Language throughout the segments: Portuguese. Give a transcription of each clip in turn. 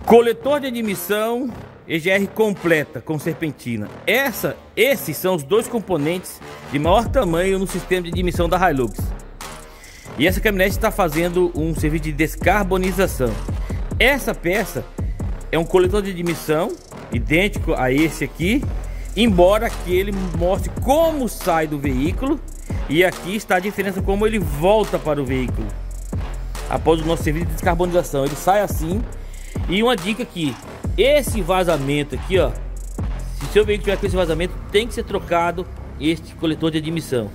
Coletor de admissão EGR completa com serpentina. Esses são os dois componentes de maior tamanho no sistema de admissão da Hilux. E essa caminhonete está fazendo um serviço de descarbonização. Essa peça é um coletor de admissão idêntico a esse aqui, embora que ele mostre como sai do veículo, e aqui está a diferença como ele volta para o veículo após o nosso serviço de descarbonização. Ele sai assim. E uma dica aqui, esse vazamento aqui, ó, se seu veículo tiver com esse vazamento, tem que ser trocado este coletor de admissão.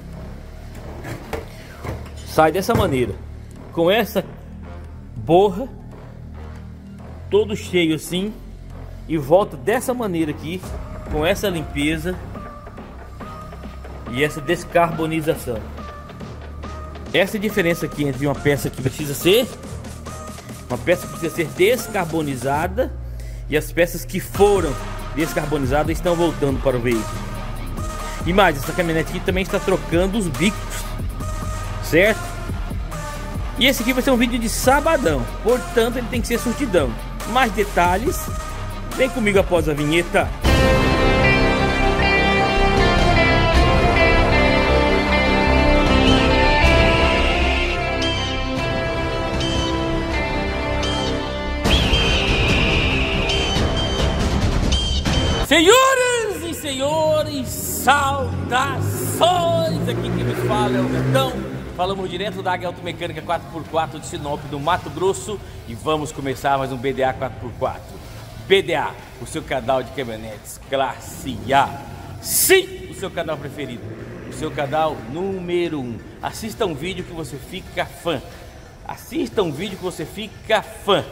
Sai dessa maneira, com essa borra, todo cheio assim, e volta dessa maneira aqui, com essa limpeza e essa descarbonização. Essa é a diferença aqui entre uma peça que precisa ser descarbonizada e as peças que foram descarbonizadas estão voltando para o veículo. E mais, essa caminhonete aqui também está trocando os bicos, certo? E esse aqui vai ser um vídeo de sabadão, portanto ele tem que ser surtidão. Mais detalhes, vem comigo após a vinheta. Senhoras e senhores, saudações! Aqui quem nos fala é o Netão. Falamos direto da Águia Automecânica 4x4 de Sinop, do Mato Grosso. E vamos começar mais um BDA 4x4. BDA, o seu canal de caminhonetes classe A. Sim, o seu canal preferido, o seu canal número 1. Assista um vídeo que você fica fã. Assista um vídeo que você fica fã.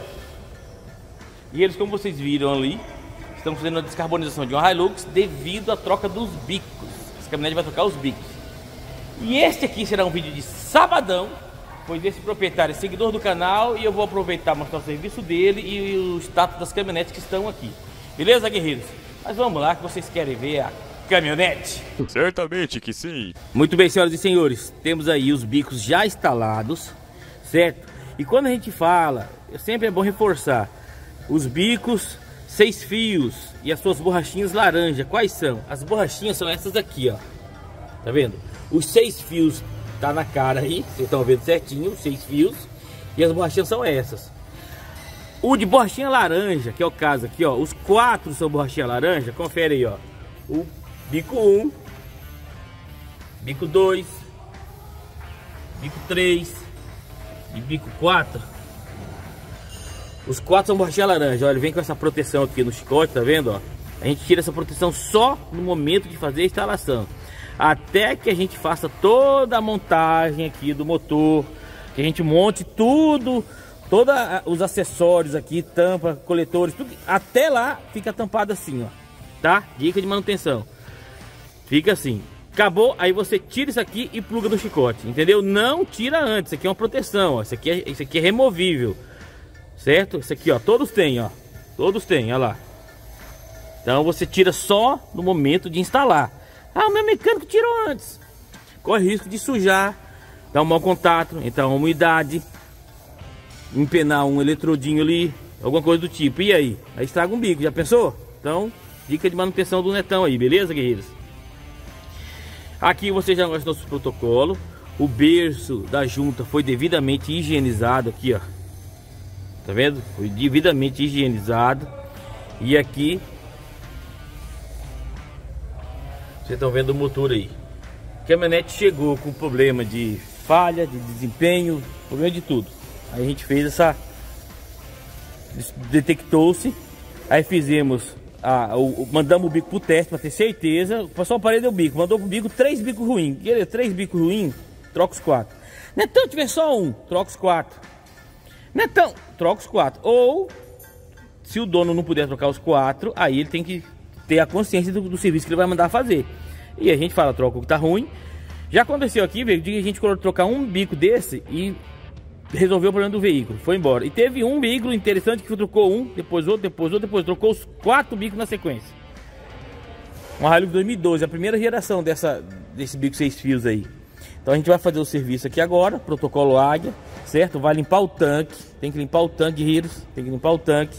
E eles, como vocês viram ali, estamos fazendo a descarbonização de uma Hilux devido à troca dos bicos. Essa caminhonete vai trocar os bicos. E este aqui será um vídeo de sabadão, pois esse proprietário é seguidor do canal e eu vou aproveitar mostrar o serviço dele e o status das caminhonetes que estão aqui. Beleza, guerreiros? Mas vamos lá que vocês querem ver a caminhonete. Certamente que sim. Muito bem, senhoras e senhores, temos aí os bicos já instalados, certo? E quando a gente fala, sempre é bom reforçar, os bicos 6 fios e as suas borrachinhas laranja. Quais são? As borrachinhas são essas aqui, ó. Tá vendo? Os 6 fios tá na cara aí, vocês estão vendo certinho, os 6 fios. E as borrachinhas são essas. O de borrachinha laranja, que é o caso aqui, ó. Os 4 são borrachinha laranja. Confere aí, ó. O bico 1, bico 2, bico 3 e bico 4. Os 4 são borrachinha laranja. Olha, ele vem com essa proteção aqui no chicote, tá vendo, ó? A gente tira essa proteção só no momento de fazer a instalação, até que a gente faça toda a montagem aqui do motor, que a gente monte tudo, todos os acessórios aqui, tampa, coletores, tudo, até lá fica tampado assim, ó, tá? Dica de manutenção, fica assim. Acabou, aí você tira isso aqui e pluga no chicote, entendeu? Não tira antes, isso aqui é uma proteção, ó. Isso aqui é removível, certo? Isso aqui, ó, todos têm, ó, todos têm, ó lá. Então você tira só no momento de instalar. Ah, o meu mecânico tirou antes. Corre risco de sujar, dar um mau contato, entrar uma umidade, empenar um eletrodinho ali, alguma coisa do tipo. E aí? Aí estraga um bico, já pensou? Então, dica de manutenção do Netão aí, beleza, guerreiros? Aqui você já gosta do nosso protocolo. O berço da junta foi devidamente higienizado aqui, ó. Tá vendo? Foi devidamente higienizado. E aqui vocês estão vendo o motor aí. A caminhonete chegou com problema de falha, de desempenho, problema de tudo. Aí a gente fez essa, detectou-se, aí fizemos mandamos o bico pro teste para ter certeza. Passou o aparelho do bico, mandou pro bico 3 bicos ruins. 3 bicos ruins, troca os 4. Netão, tiver só um, troca os 4. Netão, troca os 4. Ou se o dono não puder trocar os 4, aí ele tem que ter a consciência do serviço que ele vai mandar fazer. E a gente fala, troca o que tá ruim. Já aconteceu aqui, velho, de a gente trocar um bico desse e resolveu o problema do veículo, foi embora. E teve um veículo interessante que trocou um, depois outro, depois outro, depois trocou os 4 bicos na sequência. Uma Hilux 2012, a primeira geração desse bico 6 fios aí. Então a gente vai fazer o serviço aqui agora, protocolo Águia, certo? Vai limpar o tanque, tem que limpar o tanque de Heroes, tem que limpar o tanque.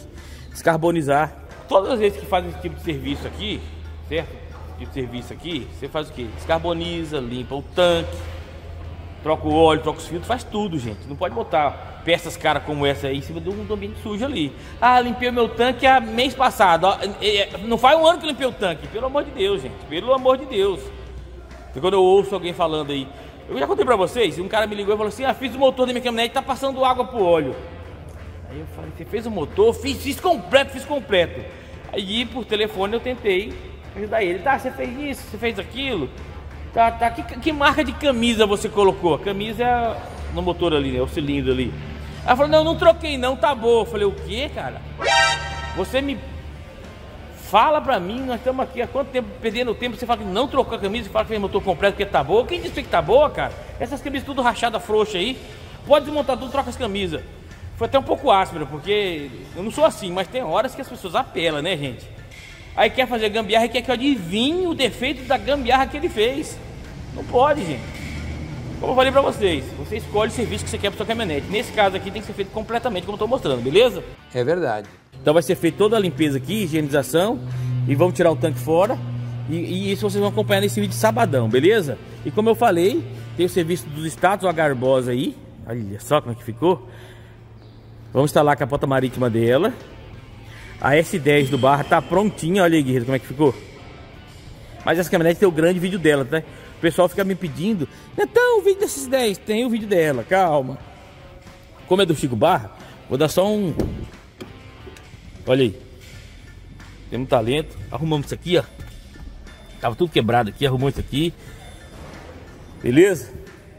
descarbonizar. Todas as vezes que faz esse tipo de serviço aqui, certo? Esse tipo de serviço aqui, você faz o quê? Descarboniza, limpa o tanque, troca o óleo, troca os filtros, faz tudo, gente. Não pode botar peças caras como essa aí em cima do ambiente sujo ali. Ah, limpei o meu tanque há mês passado. Não faz um ano que eu limpei o tanque. Pelo amor de Deus, gente. Pelo amor de Deus. E quando eu ouço alguém falando aí, eu já contei pra vocês, um cara me ligou e falou assim: ah, fiz o motor da minha caminhonete, tá passando água pro óleo. Aí eu falei: você fez o motor? Fiz completo. Aí por telefone eu tentei ajudar ele. Tá, você fez isso, você fez aquilo. Tá, que marca de camisa você colocou? A camisa é no motor ali, né? O cilindro ali. Ela falou: não troquei não, tá boa. Eu falei: o que, cara? Você me fala pra mim, nós estamos aqui há quanto tempo perdendo tempo, você fala que não trocou a camisa e fala que fez motor completo porque tá boa. Quem disse que tá boa, cara? Essas camisas tudo rachada, frouxa aí, pode desmontar tudo, troca as camisas. Foi até um pouco áspero, porque eu não sou assim, mas tem horas que as pessoas apelam, né, gente? Aí quer fazer gambiarra e quer que eu adivinhe o defeito da gambiarra que ele fez. Não pode, gente. Como eu falei pra vocês, você escolhe o serviço que você quer pra sua caminhonete. Nesse caso aqui tem que ser feito completamente como eu tô mostrando, beleza? É verdade. Então vai ser feita toda a limpeza aqui, higienização, e vamos tirar o tanque fora. E isso vocês vão acompanhar nesse vídeo de sabadão, beleza? E como eu falei, tem o serviço dos status, a Garbosa aí. Olha só como é que ficou. Vamos instalar a capota marítima dela. A S10 do Barra tá prontinha, olha aí, guerreiro, como é que ficou. Mas essa caminhonete tem o grande vídeo dela, tá? O pessoal fica me pedindo: então o vídeo desses 10, tem o vídeo dela, calma. Como é do Chico Barra, vou dar só um... Olha aí, temos talento. Arrumamos isso aqui, ó. Tava tudo quebrado aqui, arrumamos isso aqui. Beleza?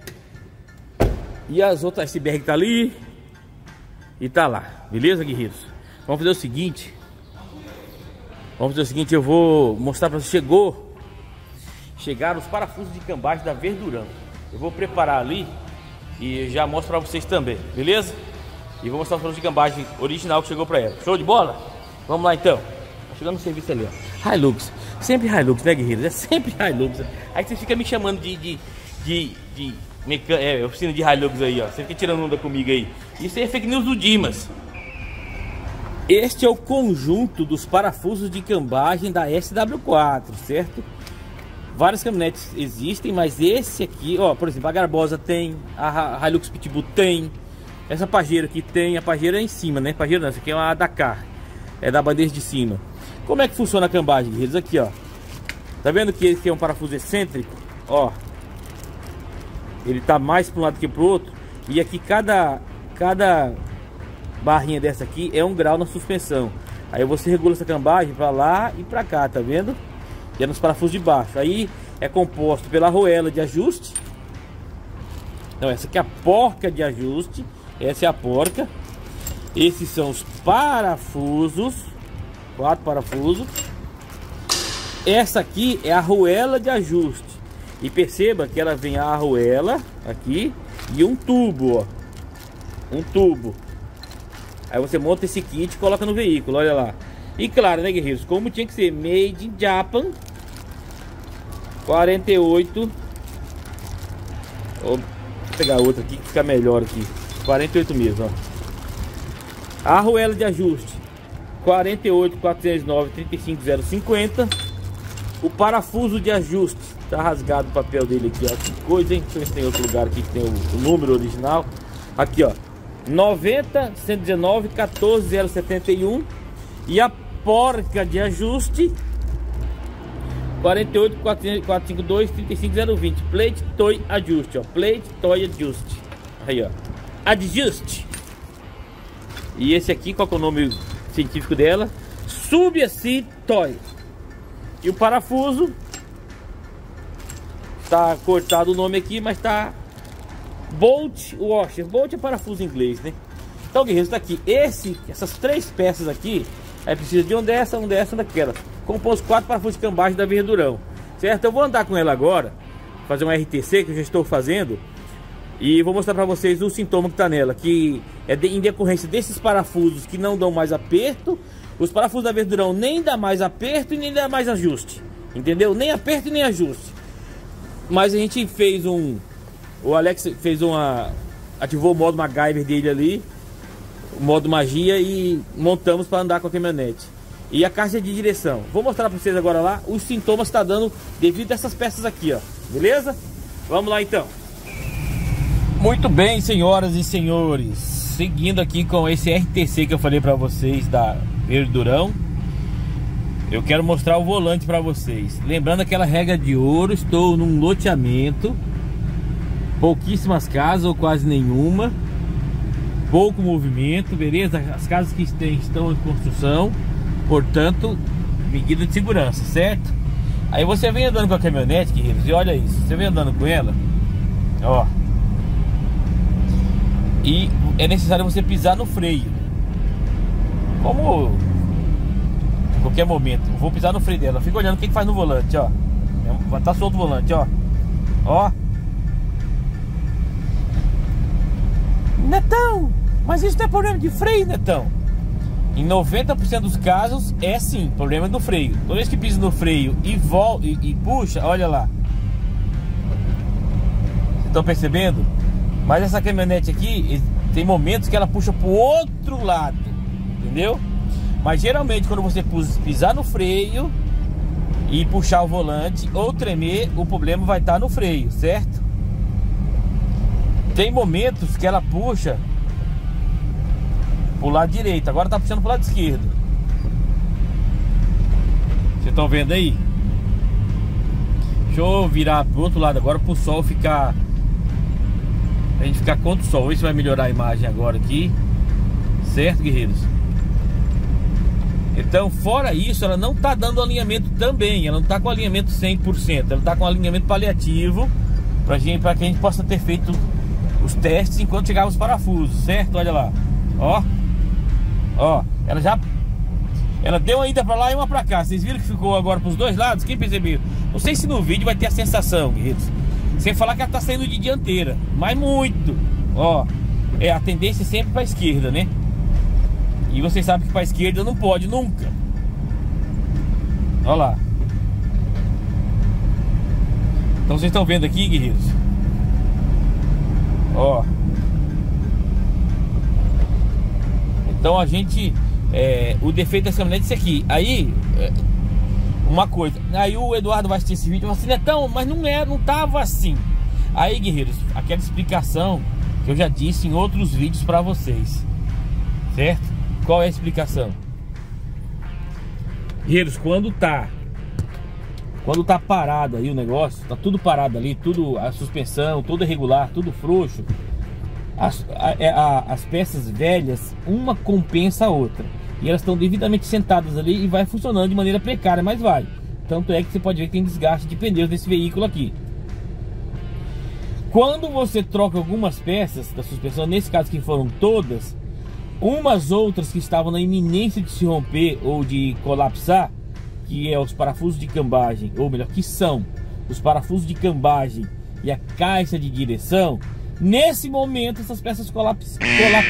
E as outras iceberg tá ali e tá lá, beleza, guerreiros? Vamos fazer o seguinte. Eu vou mostrar pra vocês. Chegaram os parafusos de cambagem da Verdurão. Eu vou preparar ali e já mostro pra vocês também, beleza? E vou mostrar os parafusos de cambagem original que chegou pra ela. Show de bola? Vamos lá então. Tá chegando no serviço ali, ó. Hilux. Sempre Hilux, né, guerreiros? É sempre Hilux. Aí você fica me chamando de oficina de Hilux aí, ó. Você fica tirando onda comigo aí. Isso aí é fake news do Dimas. Este é o conjunto dos parafusos de cambagem da SW4, certo? Várias caminhonetes existem, mas esse aqui, ó, por exemplo, a Garbosa tem, a Hilux Pitbull tem, essa Pajero aqui tem, a Pajero é em cima, né? Pajero não, essa aqui é uma Dakar, é da bandeja de cima. Como é que funciona a cambagem, guerreiros? Aqui, ó, tá vendo que esse aqui é um parafuso excêntrico? Ó, ele tá mais para um lado que pro outro, e aqui cada barrinha dessa aqui é 1 grau na suspensão. Aí você regula essa cambagem para lá e para cá, tá vendo? E é nos parafusos de baixo. Aí é composto pela arruela de ajuste. Então essa aqui é a porca de ajuste. Essa é a porca. Esses são os parafusos. 4 parafusos. Essa aqui é a arruela de ajuste. E perceba que ela vem a arruela aqui e um tubo, ó. Um tubo. Aí você monta esse kit e coloca no veículo, olha lá. E claro, né, guerreiros, como tinha que ser, made in Japan. 48. Vou pegar outra aqui que fica melhor aqui. 48 mesmo, ó. A arruela de ajuste 48 409 35050. O parafuso de ajuste tá rasgado o papel dele aqui, ó. Que coisa, hein? Deixa eu ver se tem outro lugar aqui que tem o número original. Aqui, ó, 90 119 14 071. E a porca de ajuste 48 452 35020. Plate Toy Ajuste, ó. Plate Toy Ajuste. Aí, ó. Adjust. E esse aqui, qual que é o nome científico dela? Sub-Sea Toy. E o parafuso tá cortado o nome aqui, mas tá Bolt Washer. Bolt é parafuso em inglês, né? Então, guerreiros, tá aqui. Essas 3 peças aqui, aí precisa de uma dessa, daquela. Compõe os 4 parafusos de cambagem da Verdurão, certo? Eu vou andar com ela agora, fazer um RTC que eu já estou fazendo, e vou mostrar para vocês o sintoma que tá nela, que é em decorrência desses parafusos que não dão mais aperto. Os parafusos da Verdurão nem dá mais aperto e nem dá mais ajuste, entendeu? Nem aperto e nem ajuste. Mas a gente fez o Alex fez ativou o modo MacGyver dele ali o modo magia e montamos para andar com a caminhonete. E a caixa de direção, vou mostrar para vocês agora lá os sintomas que está dando devido a essas peças aqui, ó. Beleza? Vamos lá então. Muito bem, senhoras e senhores, seguindo aqui com esse RTC que eu falei para vocês da Verdurão, eu quero mostrar o volante para vocês. Lembrando aquela regra de ouro, estou num loteamento, pouquíssimas casas ou quase nenhuma, pouco movimento, beleza? As casas que estão em construção, portanto, medida de segurança, certo? Aí você vem andando com a caminhonete, queridos, e olha isso, você vem andando com ela, ó, e é necessário você pisar no freio, como em qualquer momento. Vou pisar no freio dela, fica olhando o que faz no volante, ó, tá solto o volante, ó, ó. Netão, mas isso não é problema de freio, Netão? Em 90% dos casos é sim, problema do freio. Toda vez que pisa no freio e volta e puxa, olha lá. Vocês estão percebendo? Mas essa caminhonete aqui tem momentos que ela puxa pro outro lado, entendeu? Mas geralmente quando você pisar no freio e puxar o volante ou tremer, o problema vai estar no freio, certo? Tem momentos que ela puxa pro lado direito, agora tá puxando pro lado esquerdo. Vocês estão vendo aí? Deixa eu virar pro outro lado agora pro sol ficar, a gente ficar contra o sol. Vê se vai melhorar a imagem agora aqui, certo, guerreiros? Então, fora isso, ela não tá dando alinhamento também. Ela não tá com alinhamento 100%. Ela tá com alinhamento paliativo para que a gente possa ter feito os testes enquanto chegar os parafusos, certo? Olha lá, ó, ó, ela deu uma ida para lá e uma para cá. Vocês viram que ficou agora para os dois lados? Quem percebeu? Não sei se no vídeo vai ter a sensação, guerreiros, sem falar que ela tá saindo de dianteira, mas muito, ó, a tendência é sempre para a esquerda, né? E vocês sabem que para a esquerda não pode nunca. Olha lá. Então vocês estão vendo aqui, guerreiros, ó. Então a gente o defeito dessa caminhonete é esse aqui. Aí uma coisa, aí o Eduardo vai assistir esse vídeo e fala assim: Netão, mas não tava assim. Aí, guerreiros, aquela explicação que eu já disse em outros vídeos para vocês, certo? Qual é a explicação? Guerreiros, quando tá parado aí o negócio, tá tudo parado ali, tudo, a suspensão, tudo irregular, tudo frouxo, as peças velhas, uma compensa a outra, e elas estão devidamente sentadas ali e vai funcionando de maneira precária, mas vai. Tanto é que você pode ver que tem desgaste de pneus nesse veículo aqui. Quando você troca algumas peças da suspensão, nesse caso que foram todas, umas outras que estavam na iminência de se romper ou de colapsar, que é os parafusos de cambagem, ou melhor, que são os parafusos de cambagem e a caixa de direção, nesse momento essas peças colapsam,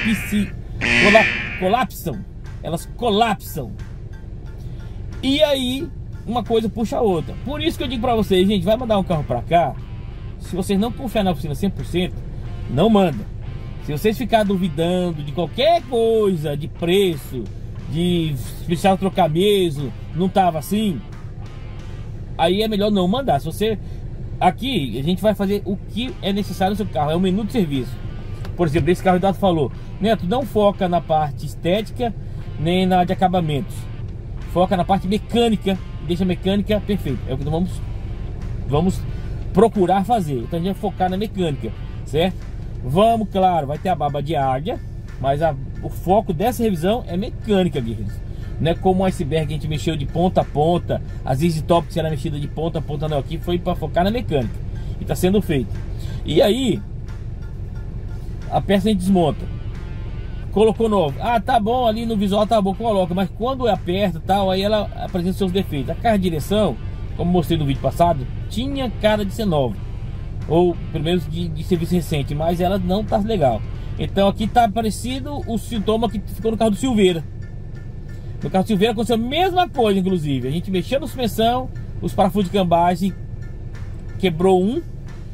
elas colapsam, e aí uma coisa puxa a outra. Por isso que eu digo pra vocês, gente, vai mandar um carro pra cá, se vocês não confiarem na oficina 100%, não manda. Se vocês ficarem duvidando de qualquer coisa, de preço, de precisar trocar mesmo, não tava assim, aí é melhor não mandar. Se você, aqui a gente vai fazer o que é necessário no seu carro, é um menu de serviço. Por exemplo, esse carro o Eduardo falou: Neto, não foca na parte estética nem na de acabamentos, foca na parte mecânica, deixa a mecânica perfeita. É o que nós vamos procurar fazer. Então a gente vai focar na mecânica, certo? Vamos, claro, vai ter a baba de águia, mas o foco dessa revisão é mecânica, guerreiros. Não é como um iceberg que a gente mexeu de ponta a ponta, as Easy Top que será mexida de ponta a ponta, não. Aqui foi para focar na mecânica e está sendo feito. E aí a peça a gente desmonta, colocou novo, tá bom, ali no visual tá bom, coloca, mas quando aperta tal, aí ela apresenta seus defeitos. A caixa de direção, como mostrei no vídeo passado, tinha cara de ser nova, ou pelo menos de serviço recente, mas ela não tá legal. Então aqui tá parecido o sintoma que ficou no carro do Silveira. No carro do Silveira aconteceu a mesma coisa, inclusive. A gente mexeu na suspensão, os parafusos de cambagem quebrou um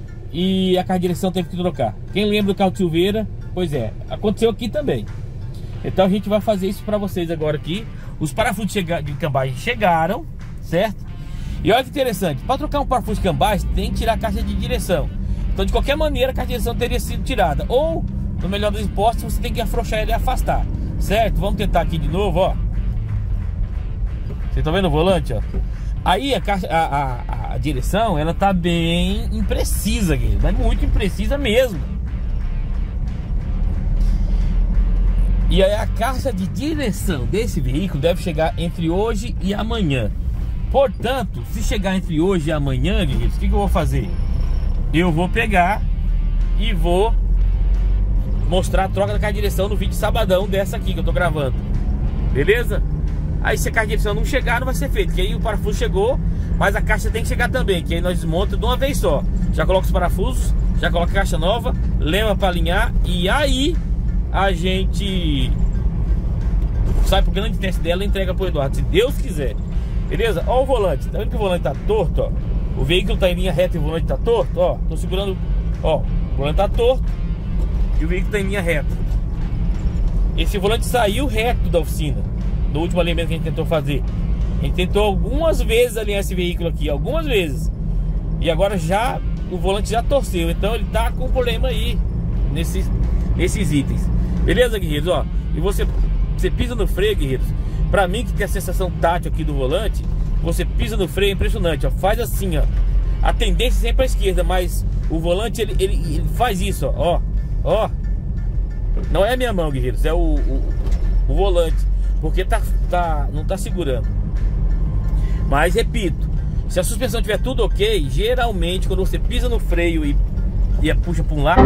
e a caixa de direção teve que trocar. Quem lembra do carro do Silveira? Pois é, aconteceu aqui também. Então a gente vai fazer isso para vocês agora aqui. Os parafusos de cambagem chegaram, certo? E olha que interessante, para trocar um parafuso de cambagem tem que tirar a caixa de direção. Então de qualquer maneira a caixa de direção teria sido tirada, ou no melhor dos hipóteses você tem que afrouxar ele e afastar, certo? Vamos tentar aqui de novo, ó. Vocês estão vendo o volante, ó? Aí a direção, ela tá bem imprecisa aqui, mas muito imprecisa mesmo. E aí a caixa de direção desse veículo deve chegar entre hoje e amanhã. Portanto, se chegar entre hoje e amanhã, guerreiros, o que eu vou fazer? Eu vou pegar e vou mostrar a troca da caixa de direção no vídeo de sabadão dessa aqui que eu tô gravando. Beleza? Aí se a caixa de direção não chegar, não vai ser feito, que aí o parafuso chegou, mas a caixa tem que chegar também, que aí nós desmontamos de uma vez só. Já coloca os parafusos, já coloca a caixa nova, leva para alinhar e aí a gente sai pro grande teste dela e entrega pro Eduardo, se Deus quiser. Beleza? Ó o volante, tá vendo que o volante tá torto, ó? O veículo tá em linha reta e o volante tá torto, ó. Tô segurando, ó, o volante tá torto e o veículo tá em linha reta. Esse volante saiu reto da oficina do último alinhamento que a gente tentou fazer. A gente tentou algumas vezes alinhar esse veículo aqui, algumas vezes. E agora já, o volante já torceu, então ele tá com problema aí nesses itens. Beleza, guerreiros, ó? E você pisa no freio, guerreiros. Pra mim que tem a sensação tátil aqui do volante, você pisa no freio, é impressionante, ó. Faz assim, ó. A tendência é sempre à esquerda, mas o volante, ele faz isso, ó. Ó. Não é a minha mão, guerreiros, é o volante. Porque não tá segurando. Mas, repito, se a suspensão tiver tudo ok, geralmente quando você pisa no freio e puxa para um lado,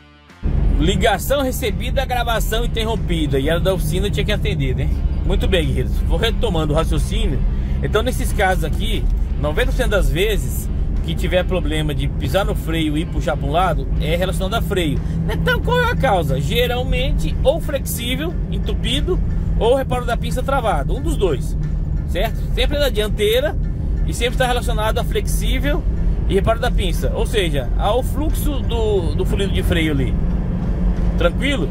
ligação recebida, gravação interrompida. E era da oficina, tinha que atender, né? Muito bem, guerreiros, vou retomando o raciocínio. Então nesses casos aqui, 90% das vezes que tiver problema de pisar no freio e puxar para um lado, é relacionado a freio. Então qual é a causa? Geralmente ou flexível, entupido, ou reparo da pinça travado, um dos dois, certo? Sempre na dianteira e sempre está relacionado a flexível e reparo da pinça, ou seja, ao fluxo do fluido de freio ali. Tranquilo?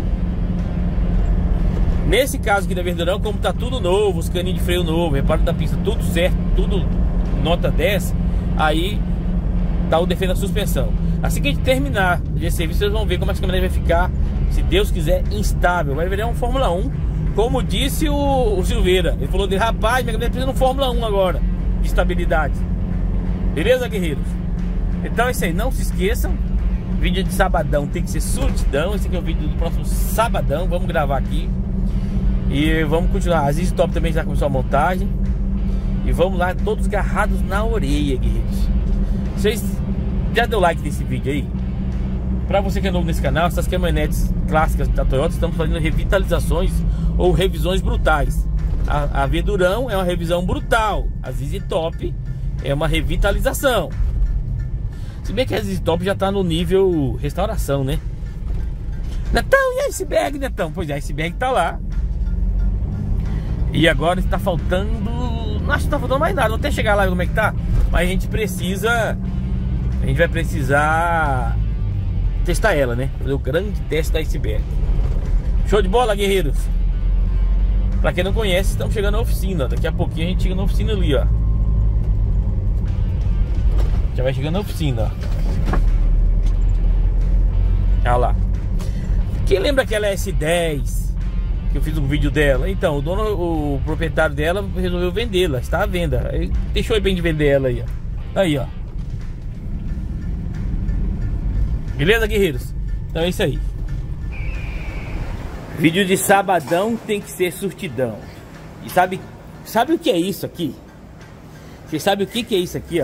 Nesse caso aqui da Verdurão, como tá tudo novo, os caninhos de freio novo, reparo da pista, tudo certo, tudo nota 10, aí tá o defeito da suspensão. Assim que a gente terminar esse serviço, vocês vão ver como essa caminhonete vai ficar, se Deus quiser, instável. Vai virar um Fórmula 1, como disse o Silveira. Ele falou dele, rapaz, minha caminhonete precisa de um Fórmula 1 agora, de estabilidade. Beleza, guerreiros? Então é isso aí, não se esqueçam. Vídeo de sabadão tem que ser surtidão. Esse aqui é o vídeo do próximo sabadão. Vamos gravar aqui e vamos continuar. As Easy Top também já começou a montagem. E vamos lá, todos agarrados na orelha, guerreiros. Vocês já deu like nesse vídeo aí? Pra você que é novo nesse canal, essas caminhonetes clássicas da Toyota, estamos fazendo revitalizações ou revisões brutais. A Verdurão é uma revisão brutal. As Easy Top é uma revitalização. Se bem que a Easy Top já tá no nível restauração, né? Netão, e a iceberg, Netão? Pois é, a iceberg tá lá. E agora está faltando... Não acho que tá faltando mais nada. Vou até chegar lá e ver como é que tá. Mas a gente precisa... A gente vai precisar testar ela, né? Fazer o grande teste da iceberg. Show de bola, guerreiros? Pra quem não conhece, estamos chegando na oficina. Daqui a pouquinho a gente chega na oficina ali, ó. Já vai chegando na oficina, ó. Olha lá. Quem lembra aquela S10 que eu fiz um vídeo dela? Então, o proprietário dela resolveu vendê-la. Está à venda. Ele deixou bem de vender ela aí, ó. Aí, ó. Beleza, guerreiros? Então é isso aí. Vídeo de sabadão tem que ser surtidão. E sabe o que é isso aqui? Você sabe o que é isso aqui, ó?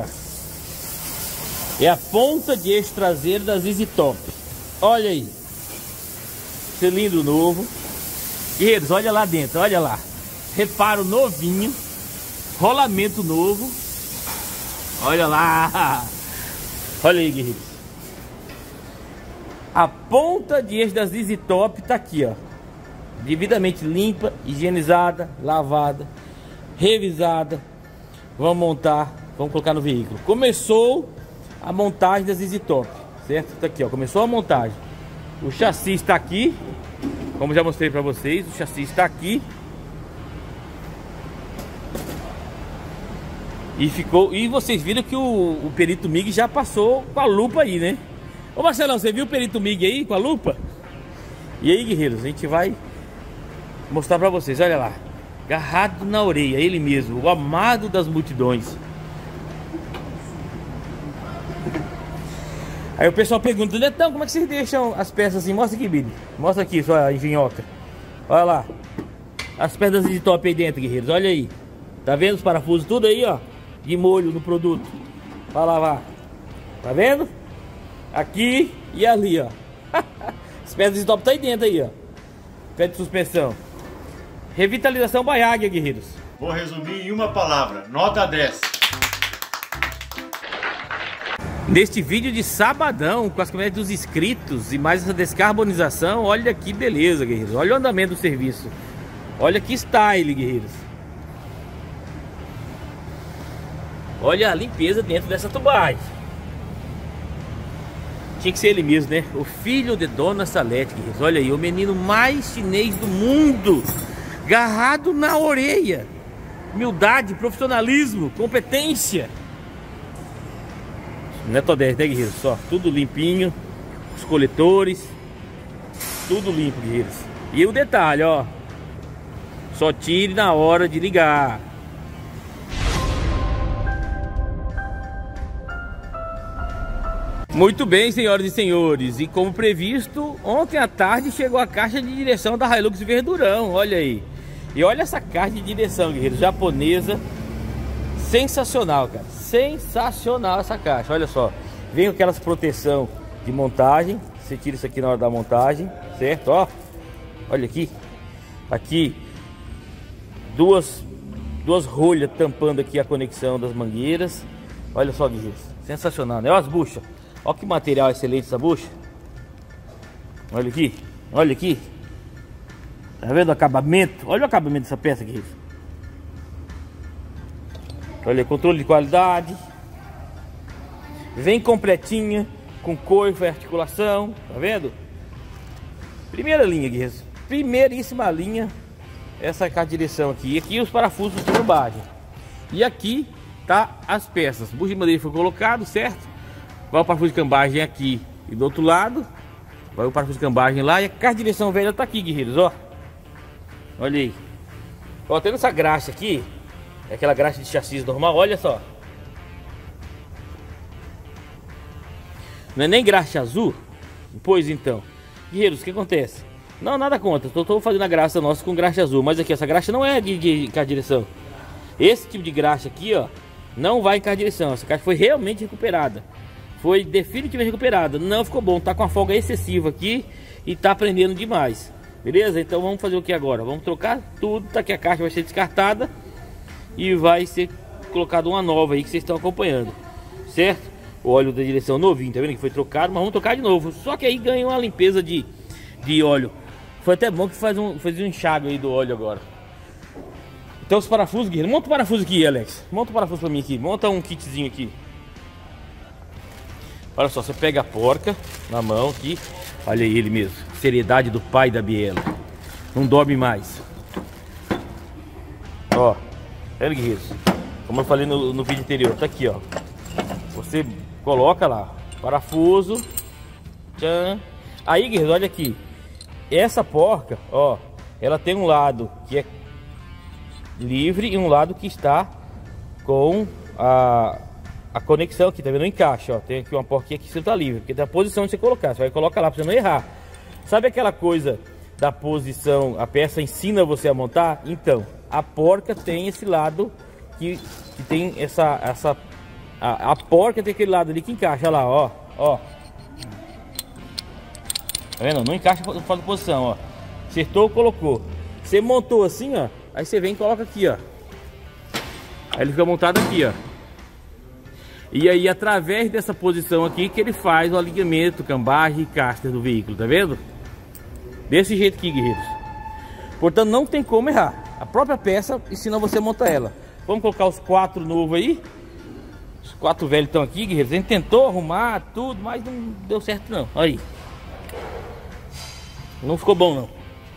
É a ponta de eixo traseiro das Easy Top. Olha aí. Cilindro novo. Guerreiros, olha lá dentro, olha lá. Reparo novinho. Rolamento novo. Olha lá. Olha aí, guerreiros. A ponta de eixo das Easy Top tá aqui, ó. Devidamente limpa, higienizada, lavada, revisada. Vamos montar, vamos colocar no veículo. Começou a montagem das Easy Top, certo? Tá aqui, ó. Começou a montagem. O chassi está aqui. Como já mostrei pra vocês, o chassi está aqui. E vocês viram que o perito MIG já passou com a lupa aí, né? Ô Marcelão, você viu o perito MIG aí com a lupa? E aí, guerreiros, a gente vai mostrar pra vocês, olha lá. Agarrado na orelha, ele mesmo, o amado das multidões. Aí o pessoal pergunta, Netão, como é que vocês deixam as peças assim? Mostra aqui, Billy. Mostra aqui, sua engenhoca. Olha lá. As peças de top aí dentro, guerreiros, olha aí. Tá vendo os parafusos tudo aí, ó? De molho no produto. Vai lavar. Tá vendo? Aqui e ali, ó. As peças de top tá aí dentro aí, ó. Pé de suspensão. Revitalização Baiáguia, guerreiros. Vou resumir em uma palavra, nota 10. Neste vídeo de sabadão, com as caminhonetes dos inscritos e mais essa descarbonização, olha que beleza, guerreiros. Olha o andamento do serviço. Olha que style, guerreiros. Olha a limpeza dentro dessa tubagem. Tinha que ser ele mesmo, né? O filho de Dona Salete, guerreiros. Olha aí, o menino mais chinês do mundo. Agarrado na orelha. Humildade, profissionalismo, competência. Neto 10, né, guerreiros? Só, tudo limpinho. Os coletores. Tudo limpo, guerreiros. E o detalhe, ó. Só tire na hora de ligar. Muito bem, senhoras e senhores, e como previsto, ontem à tarde chegou a caixa de direção da Hilux Verdurão, olha aí. E olha essa caixa de direção, guerreiro, japonesa, sensacional, cara, sensacional essa caixa, olha só. Vem com aquelas proteção de montagem, você tira isso aqui na hora da montagem, certo, ó. Olha aqui, aqui, duas rolhas tampando aqui a conexão das mangueiras, olha só, guerreiros, sensacional, né, olha as buchas. Olha que material excelente essa bucha. Olha aqui. Olha aqui. Tá vendo o acabamento? Olha o acabamento dessa peça aqui. Olha, controle de qualidade. Vem completinha. Com coifa e articulação. Tá vendo? Primeira linha, guerreiros. Primeiríssima linha. Essa caixa de direção aqui. E aqui os parafusos de turbagem. E aqui tá as peças. O bucho de madeira foi colocado, certo? Vai o parafuso de cambagem aqui e do outro lado. Vai o parafuso de cambagem lá. E a caixa de direção velha tá aqui, guerreiros, ó. Olha aí. Ó, tendo essa graxa aqui. É aquela graxa de chassi normal, olha só. Não é nem graxa azul? Pois então. Guerreiros, o que acontece? Não, nada contra. Tô fazendo a graxa nossa com graxa azul. Mas aqui, essa graxa não é de caixa de direção. Esse tipo de graxa aqui, ó, não vai em caixa de direção. Essa caixa foi realmente recuperada. Foi definitivamente recuperada. Não ficou bom, tá com a folga excessiva aqui e tá prendendo demais. Beleza? Então vamos fazer o que agora? Vamos trocar tudo, tá aqui, a caixa vai ser descartada e vai ser colocada uma nova aí que vocês estão acompanhando. Certo? O óleo da direção novinho, tá vendo que foi trocado, mas vamos trocar de novo. Só que aí ganhou uma limpeza de óleo. Foi até bom que faz um enxágue aí do óleo agora. Então os parafusos, guerreiro, monta o parafuso aqui, Alex. Monta o parafuso pra mim aqui, monta um kitzinho aqui. Olha só, você pega a porca na mão aqui. Olha aí ele mesmo. Seriedade do pai da Biela. Não dorme mais. Ó. Olha, guerreiros. Como eu falei no vídeo anterior. Tá aqui, ó. Você coloca lá. Parafuso. Tchan. Aí, guerreiros, olha aqui. Essa porca, ó. Ela tem um lado que é livre e um lado que está com a conexão aqui, tá vendo? O encaixe, ó. Tem aqui uma porquinha que você tá livre, porque tem a posição de você colocar. Você vai colocar lá pra você não errar. Sabe aquela coisa da posição, a peça ensina você a montar? Então, a porca tem esse lado que tem a porca tem aquele lado ali que encaixa lá, ó. Ó. Tá vendo? Não encaixa fora da posição, ó. Acertou, colocou. Você montou assim, ó. Aí você vem e coloca aqui, ó. Aí ele fica montado aqui, ó. E aí, através dessa posição aqui, que ele faz o alinhamento, cambagem e caster do veículo, tá vendo? Desse jeito aqui, guerreiros. Portanto, não tem como errar. A própria peça ensina você a montar ela. Vamos colocar os 4 novos aí. Os 4 velhos estão aqui, guerreiros. A gente tentou arrumar tudo, mas não deu certo não. Aí. Não ficou bom não.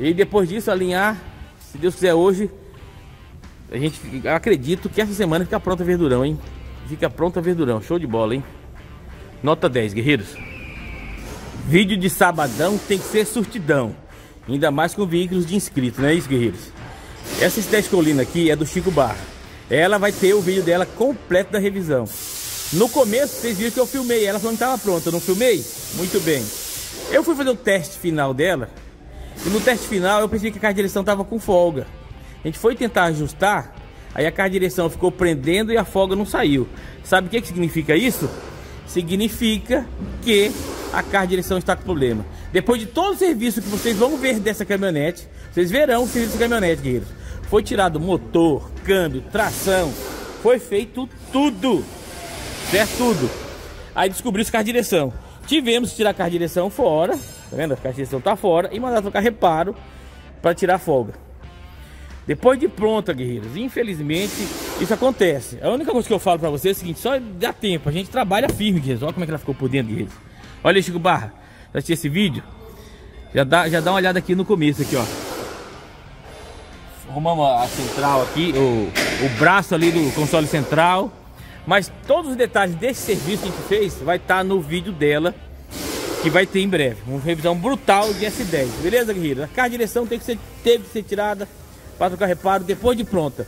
E depois disso alinhar, se Deus quiser hoje, acredito que essa semana fica pronta a verdurão, hein? Fica pronta a verdurão, show de bola, hein? Nota 10, guerreiros. Vídeo de sabadão tem que ser surtidão, ainda mais com veículos de inscritos, não é isso, guerreiros? Essa Cidade Colina aqui é do Chico Barra. Ela vai ter o vídeo dela completo da revisão. No começo, vocês viram que eu filmei ela falando que estava pronta, eu não filmei? Muito bem. Eu fui fazer o teste final dela, e no teste final eu pensei que a carro de direção estava com folga. A gente foi tentar ajustar, aí a carro de direção ficou prendendo e a folga não saiu. Sabe o que significa isso? Significa que a carro de direção está com problema. Depois de todo o serviço que vocês vão ver dessa caminhonete, vocês verão o serviço da caminhonete, guerreiros. Foi tirado motor, câmbio, tração, foi feito tudo, certo? Tudo. Aí descobriu esse carro de direção. Tivemos que tirar a carro de direção fora, tá vendo? A carro de direção tá fora e mandar trocar reparo para tirar a folga. Depois de pronta, guerreiros, infelizmente isso acontece. A única coisa que eu falo para vocês é o seguinte: só dá tempo, a gente trabalha firme, guerreiros. Olha como é que ela ficou por dentro, guerreiros. Olha aí, Chico Barra, já assistiu esse vídeo? Já dá uma olhada aqui no começo, aqui, ó. Arrumamos a central aqui, o braço ali do console central. Mas todos os detalhes desse serviço que a gente fez vai estar no vídeo dela, que vai ter em breve. Uma revisão brutal de S10, beleza, guerreiros? A carro de direção teve que ser tirada para trocar reparo depois de pronta.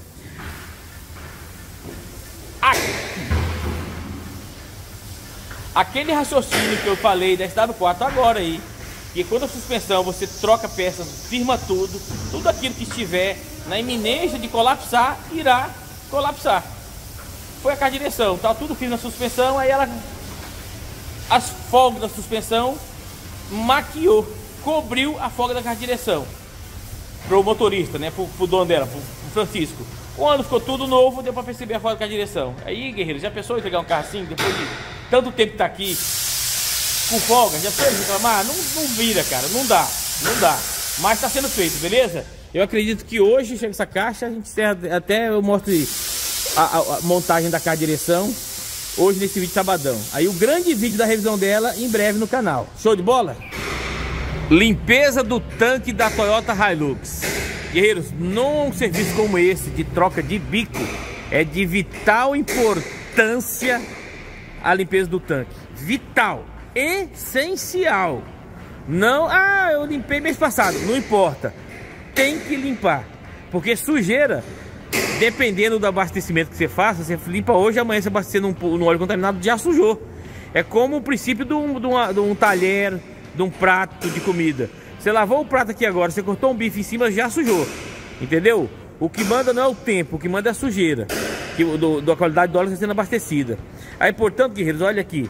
Aquele raciocínio que eu falei da SW4 agora aí, que quando a suspensão você troca peças, firma tudo aquilo que estiver na iminência de colapsar, irá colapsar. Foi a carro de direção, tá tudo firme na suspensão, aí as folgas da suspensão maquiou, cobriu a folga da carro de direção pro motorista, né, pro dono dela, pro Francisco. Quando ficou tudo novo, deu pra perceber a folga da carro de direção. Aí, guerreiro, já pensou em pegar um carro assim, depois de tanto tempo que tá aqui com folga? Já foi reclamar? Não vira, cara, não dá, mas tá sendo feito, beleza? Eu acredito que hoje chega essa caixa, a gente até eu mostro a montagem da carro de direção hoje nesse vídeo sabadão. Aí o grande vídeo da revisão dela em breve no canal. Show de bola? Limpeza do tanque da Toyota Hilux. Guerreiros, num serviço como esse de troca de bico, é de vital importância a limpeza do tanque. Vital, essencial. Não, eu limpei mês passado, não importa. Tem que limpar, porque sujeira, dependendo do abastecimento que você faça, você limpa hoje, amanhã você abastecendo no óleo contaminado, já sujou. É como o princípio de um talher, de um prato de comida. Você lavou o prato aqui agora, você cortou um bife em cima, já sujou. Entendeu? O que manda não é o tempo, o que manda é a sujeira, da qualidade do óleo está sendo abastecida. Aí, portanto, guerreiros, olha aqui.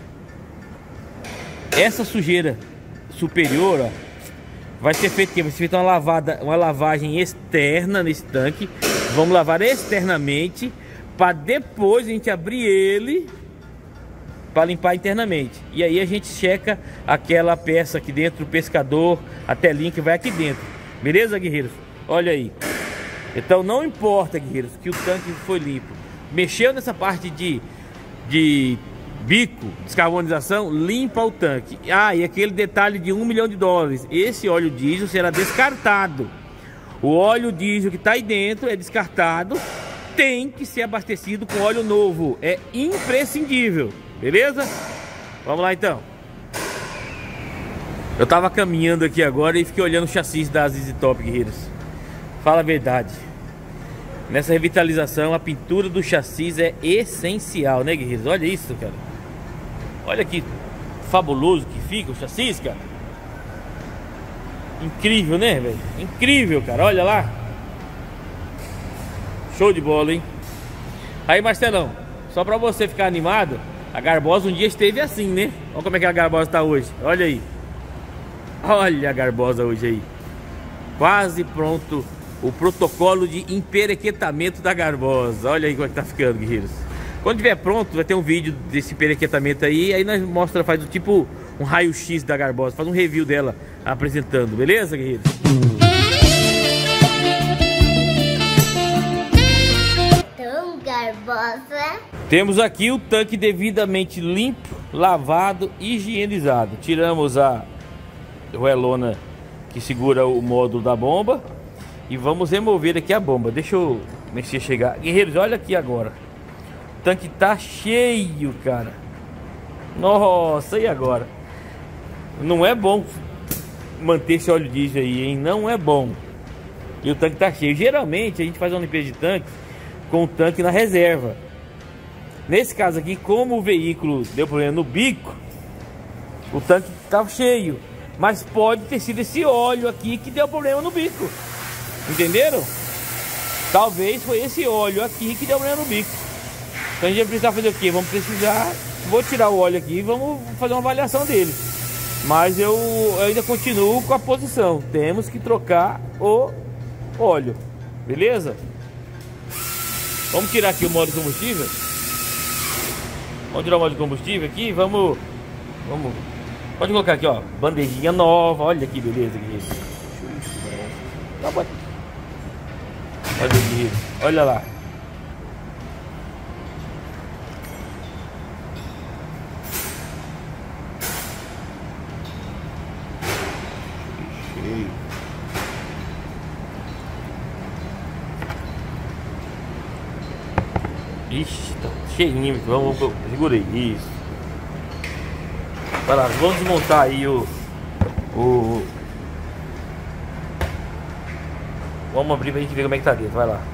Essa sujeira superior, ó, vai ser feita vai ser feita uma lavagem externa nesse tanque. Vamos lavar externamente para depois a gente abrir ele para limpar internamente. E aí a gente checa aquela peça aqui dentro, o pescador, a telinha que vai aqui dentro. Beleza, guerreiros? Olha aí. Então não importa, guerreiros, que o tanque foi limpo. Mexeu nessa parte de bico, descarbonização, limpa o tanque. E aquele detalhe de $1 milhão. Esse óleo diesel será descartado. O óleo diesel que está aí dentro é descartado. Tem que ser abastecido com óleo novo. É imprescindível. Beleza? Vamos lá então. Eu tava caminhando aqui agora e fiquei olhando o chassi da ZZ Top, guerreiros. Fala a verdade. Nessa revitalização, a pintura do chassi é essencial, né, guerreiros? Olha isso, cara. Olha que fabuloso que fica o chassi, cara. Incrível, né, velho? Incrível, cara. Olha lá. Show de bola, hein? Aí, Marcelão, só pra você ficar animado, a Garbosa um dia esteve assim, né? Olha como é que a Garbosa tá hoje. Olha aí. Olha a Garbosa hoje aí. Quase pronto o protocolo de emperequetamento da Garbosa. Olha aí como é que tá ficando, guerreiros. Quando tiver pronto, vai ter um vídeo desse emperequetamento aí. Aí nós mostra, faz tipo um raio-x da Garbosa. Faz um review dela apresentando. Beleza, guerreiros? Então, Garbosa. Temos aqui o tanque devidamente limpo, lavado, higienizado. Tiramos a roelona que segura o módulo da bomba. E vamos remover aqui a bomba. Deixa eu mexer, chegar. Guerreiros, olha aqui agora. O tanque tá cheio, cara. Nossa, e agora? Não é bom manter esse óleo diesel aí, hein? Não é bom. E o tanque tá cheio. Geralmente a gente faz uma limpeza de tanque com o tanque na reserva. Nesse caso aqui, como o veículo deu problema no bico, o tanque tá cheio. Mas pode ter sido esse óleo aqui que deu problema no bico. Entenderam? Talvez foi esse óleo aqui que deu problema no bico. Então a gente vai precisar fazer o quê? Vamos precisar... Vou tirar o óleo aqui e vamos fazer uma avaliação dele. Mas eu ainda continuo com a posição. Temos que trocar o óleo. Beleza? Vamos tirar aqui o modo de combustível. Vamos tirar o modo de combustível aqui. Vamos. Pode colocar aqui, ó. Bandejinha nova. Olha que beleza aqui. Tá bom. Olha aqui. Olha lá. Ixi, tá cheinho. Vamos, segura aí. Isso. Vai lá, vamos desmontar aí Vamos abrir pra gente ver como é que tá dentro. Vai lá.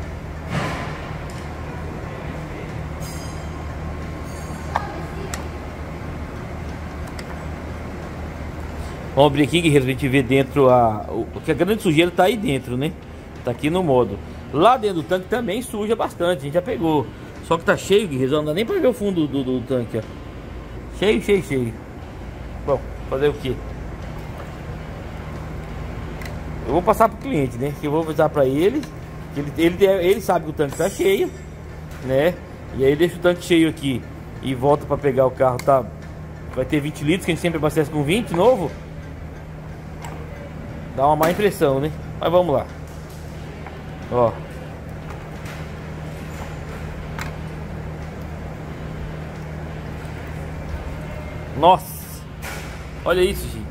Vamos abrir aqui, guerreiros, pra gente ver dentro porque a grande sujeira tá aí dentro, né? Tá aqui no modo. Lá dentro do tanque também suja bastante, a gente já pegou. Só que tá cheio, guerreiros, não dá nem pra ver o fundo do tanque, ó. Cheio. Bom, fazer o que? Eu vou passar pro cliente, né? Que eu vou avisar pra ele. Que ele sabe que o tanque tá cheio, né? E aí deixa o tanque cheio aqui e volta pra pegar o carro, tá? Vai ter 20 litros, que a gente sempre abastece com 20 novo. Dá uma má impressão, né? Mas vamos lá. Ó. Nossa. Olha isso, gente.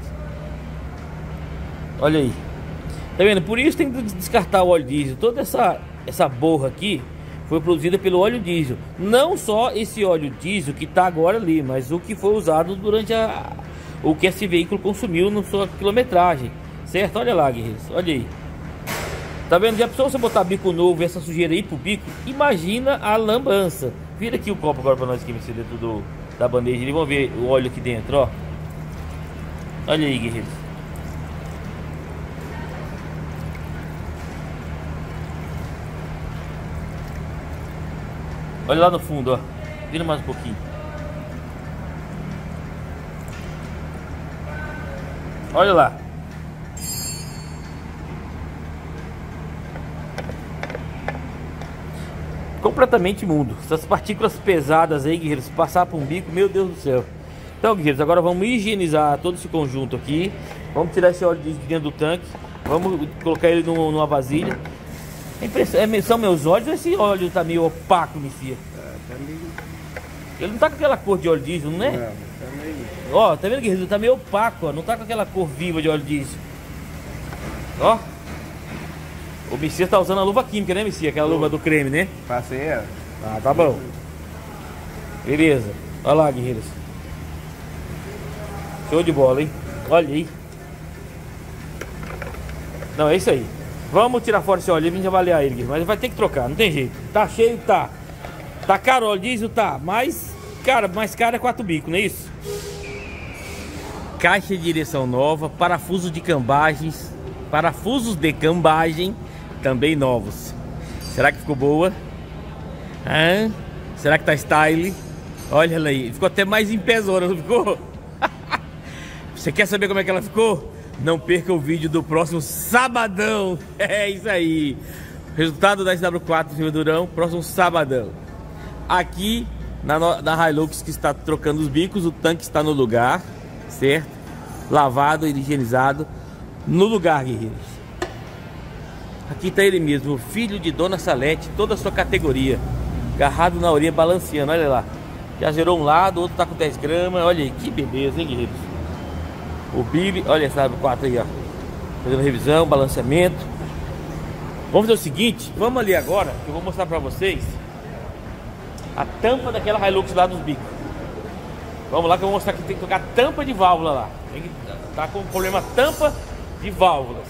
Olha aí. Tá vendo? Por isso tem que descartar o óleo diesel. Toda essa borra aqui foi produzida pelo óleo diesel. Não só esse óleo diesel que tá agora ali, mas o que foi usado durante o que esse veículo consumiu na sua quilometragem. Certo? Olha lá, guerreiros. Olha aí. Tá vendo? Já precisou você botar bico novo e essa sujeira aí pro bico? Imagina a lambança. Vira aqui o copo agora pra nós aqui dentro da bandeja. E vamos ver o óleo aqui dentro, ó. Olha aí, guerreiros. Olha lá no fundo, ó. Vira mais um pouquinho. Olha lá. Completamente imundo. Essas partículas pesadas aí, guerreiros, passar por um bico, meu Deus do céu. Então, guerreiros, agora vamos higienizar todo esse conjunto aqui. Vamos tirar esse óleo de dentro do tanque. Vamos colocar ele numa vasilha. São meus olhos ou esse óleo tá meio opaco, Messias? Tá meio... Ele não tá com aquela cor de óleo diesel, não é? Não, tá meio... Ó, tá vendo, guerreiros? Tá meio opaco, ó. Não tá com aquela cor viva de óleo diesel. Ó. O Messias tá usando a luva química, né, Messias? Aquela luva do creme, né? Passei ela. Ah, tá bom. Beleza. Olha lá, guerreiros. Show de bola, hein? Olha aí. Não, é isso aí. Vamos tirar fora esse óleo e a gente avaliar ele, mas vai ter que trocar, não tem jeito. Tá cheio, tá. Tá caro o óleo diesel, tá. Mas, cara, mais caro é 4 bicos, não é isso? Caixa de direção nova, parafusos de cambagens, parafusos de cambagem também novos. Será que ficou boa? Hã? Será que tá style? Olha ela aí, ficou até mais em pezona, não ficou? Você quer saber como é que ela ficou? Não perca o vídeo do próximo sabadão. É isso aí. Resultado da SW4 Rio Durão, próximo sabadão. Aqui na Hilux, que está trocando os bicos, o tanque está no lugar, certo? Lavado e higienizado no lugar, guerreiros. Aqui está ele mesmo, o filho de Dona Salete, toda a sua categoria, agarrado na orelha, balanceando, olha lá. Já zerou um lado, o outro tá com 10 gramas, olha aí, que beleza, hein, guerreiros? O Billy, olha essa 4 aí, ó. fazendo revisão, balanceamento. Vamos fazer o seguinte, vamos ali agora, que eu vou mostrar pra vocês a tampa daquela Hilux lá dos bicos. Vamos lá que eu vou mostrar que tem que trocar a tampa de válvula lá. Tem que tá com problema tampa de válvulas.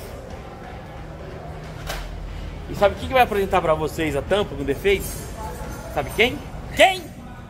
E sabe quem que vai apresentar pra vocês a tampa com defeito? Sabe quem? Quem?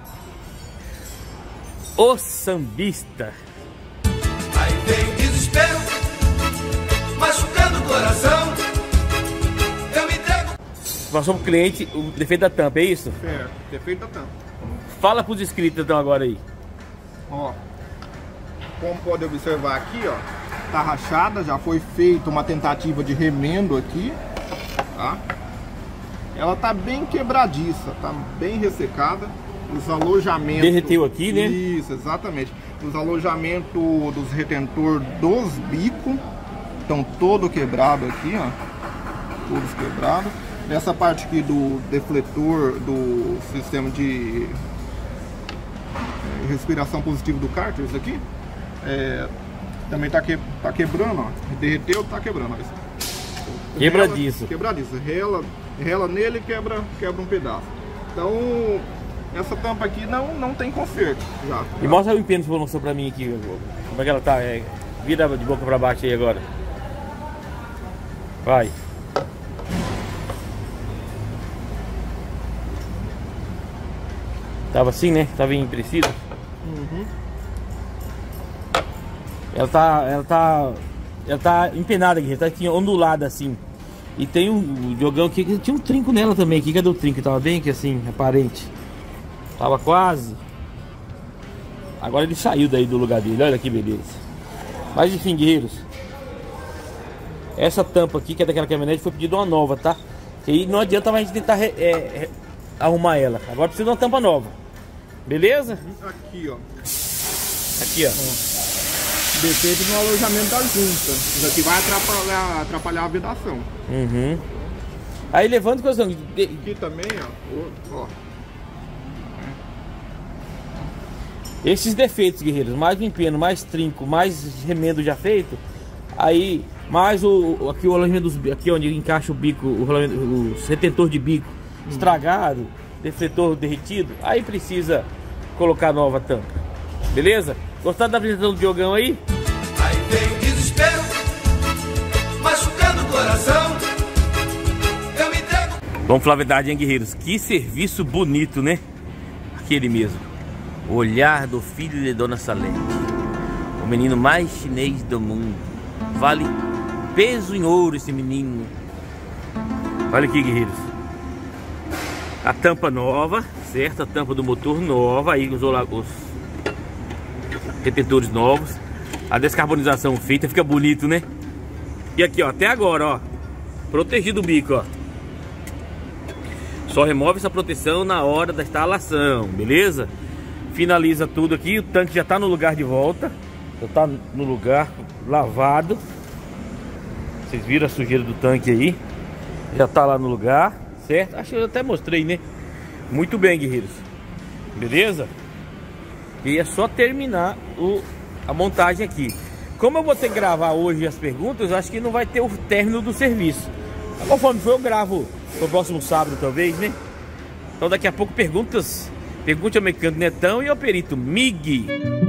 O sambista. Aí vem desespero, machucando o coração. Eu me entrego. Passou pro cliente o defeito da tampa, é isso? Certo, defeito da tampa. Fala pros inscritos então agora aí. Ó, como pode observar aqui, ó, tá rachada, já foi feita uma tentativa de remendo aqui, tá? Ela tá bem quebradiça, tá bem ressecada. Os alojamentos... Derreteu aqui, né? Isso, exatamente. Os alojamentos dos retentores dos bicos estão todo quebrado aqui, ó. Todos quebrados. Nessa parte aqui do defletor do sistema de respiração positiva do cárter, isso aqui, também tá quebrando, ó. Derreteu, tá quebrando, ó. Quebradiço. Quebradiço. Rela nele e quebra um pedaço. Então, essa tampa aqui não tem conserto já. E mostra o empeno que você mostrou pra mim aqui. Como é que ela tá? Vira de boca pra baixo aí agora. Vai. Tava assim, né? Tava imprecisa. Uhum. Ela tá empenada aqui, tá aqui ondulada assim. E tem um Diogão aqui que tinha um trinco nela também. Aqui, cadê o trinco? Tava bem que assim, aparente. Tava quase. Agora ele saiu daí do lugar dele. Olha que beleza. Mas enfim, guerreiros, essa tampa aqui, que é daquela caminhonete, foi pedido uma nova, tá? E aí não adianta mais a gente tentar arrumar ela. Agora precisa de uma tampa nova. Beleza? Aqui, ó. Aqui, ó. Defeito no alojamento da junta. Isso aqui vai atrapalhar a vedação. Uhum. Aí levando coisa. Aqui também, ó. Esses defeitos, guerreiros, mais empeno, mais trinco, mais remendo já feito, aí mais aqui o alojamento dos, aqui onde encaixa o bico, o retentor de bico estragado, defletor derretido, aí precisa colocar nova tampa. Beleza? Gostaram da apresentação do Diogão aí? Aí vem desespero, machucando o coração. Eu me entrego. Vamos falar a verdade, hein, guerreiros? Que serviço bonito, né? Aquele mesmo. O olhar do filho de Dona Salete, o menino mais chinês do mundo. Vale peso em ouro esse menino. Olha aqui, guerreiros. A tampa nova, certo? A tampa do motor nova. Aí os retentores novos. A descarbonização feita, fica bonito, né? E aqui, ó, até agora, ó, protegido o bico, ó. Só remove essa proteção na hora da instalação, beleza? Finaliza tudo aqui, o tanque já tá no lugar de volta. Já tá no lugar lavado. Vocês viram a sujeira do tanque aí. Já tá lá no lugar, certo? Acho que eu até mostrei, né? Muito bem, guerreiros. Beleza? E é só terminar a montagem aqui. Como eu vou ter que gravar hoje as perguntas, eu acho que não vai ter o término do serviço. Conforme for, eu gravo no próximo sábado, talvez, né? Então daqui a pouco perguntas. Pergunte ao mecânico Netão e ao perito Mig.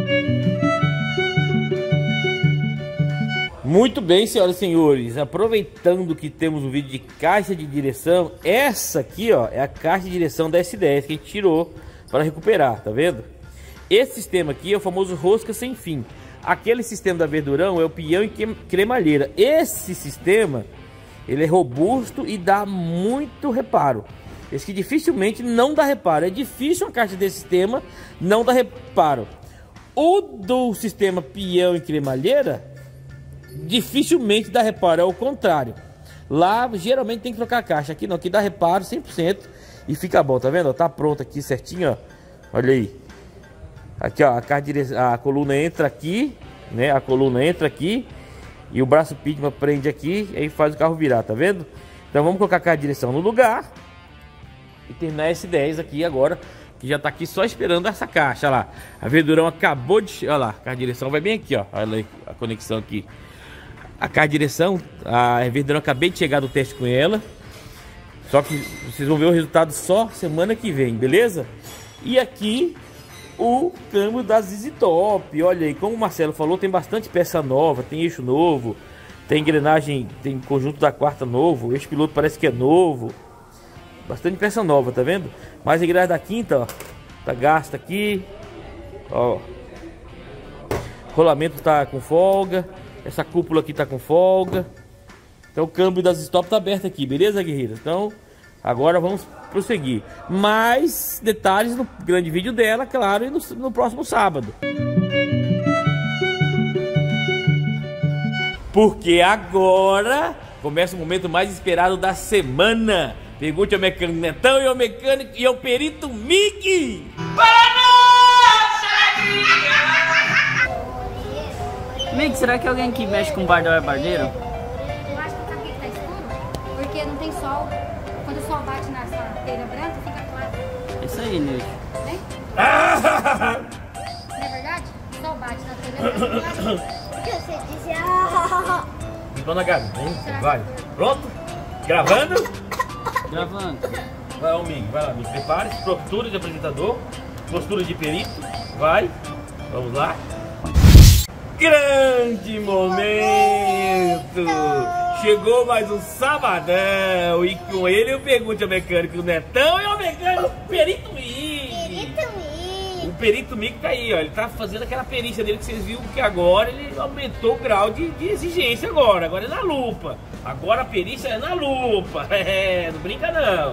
Muito bem, senhoras e senhores. Aproveitando que temos um vídeo de caixa de direção, essa aqui, ó, é a caixa de direção da S10 que a gente tirou para recuperar, tá vendo? Esse sistema aqui é o famoso rosca sem fim. Aquele sistema da Verdurão é o peão e cremalheira. Esse sistema, ele é robusto e dá muito reparo. Esse que dificilmente não dá reparo. É difícil uma caixa desse sistema não dar reparo. O do sistema peão e cremalheira dificilmente dá reparo, é o contrário. Lá geralmente tem que trocar a caixa. Aqui não, aqui dá reparo 100% e fica bom, tá vendo? Tá pronto aqui certinho, ó. Olha aí. Aqui, ó, a coluna entra aqui, né? A coluna entra aqui e o braço Pitman prende aqui e aí faz o carro virar, tá vendo? Então vamos colocar a caixa de direção no lugar e terminar esse 10 aqui agora, que já tá aqui só esperando essa caixa, olha lá. A Verdurão acabou de... Olha lá, a caixa de direção vai bem aqui, ó. Olha aí a conexão aqui. a carro de direção, a Verdurão, acabei de chegar do teste com ela. Só que vocês vão ver o resultado só semana que vem, beleza? E aqui o câmbio da ZZ Top. Olha aí, como o Marcelo falou, tem bastante peça nova, tem eixo novo, tem engrenagem, tem conjunto da quarta novo, o eixo piloto parece que é novo. Bastante peça nova, tá vendo? Mas a engrenagem da quinta, ó, tá gasta aqui, ó. O rolamento tá com folga, essa cúpula aqui tá com folga. Então o câmbio das stop tá aberto aqui, beleza, guerreiros? Então agora vamos prosseguir. Mais detalhes no grande vídeo dela, claro, e no próximo sábado. Porque agora começa o momento mais esperado da semana. Pergunte ao mecânico Netão e ao mecânico e ao perito Mickey. Mickey, será que alguém que mexe com bardal é bardeiro? Eu acho que sabe por que tá escuro? Porque não tem sol. Quando o sol bate na sua telha branca, fica claro. É isso aí, Nilson. Né? Não é verdade? O sol bate na telha branca. Porque você dizia... Então na garganta, vai. Pronto? Gravando? Gravando. Vai lá, Mickey, vai lá, Mickey. Prepare-se, postura de apresentador, postura de perito. Vai, vamos lá. Grande momento! Chegou mais um sabadão e com ele eu pergunto ao mecânico Netão e ao mecânico Perito Mickey. O Perito Mickey tá aí, ó, ele tá fazendo aquela perícia dele que vocês viram que agora ele aumentou o grau de exigência agora é na lupa. Agora a perícia é na lupa, não brinca não.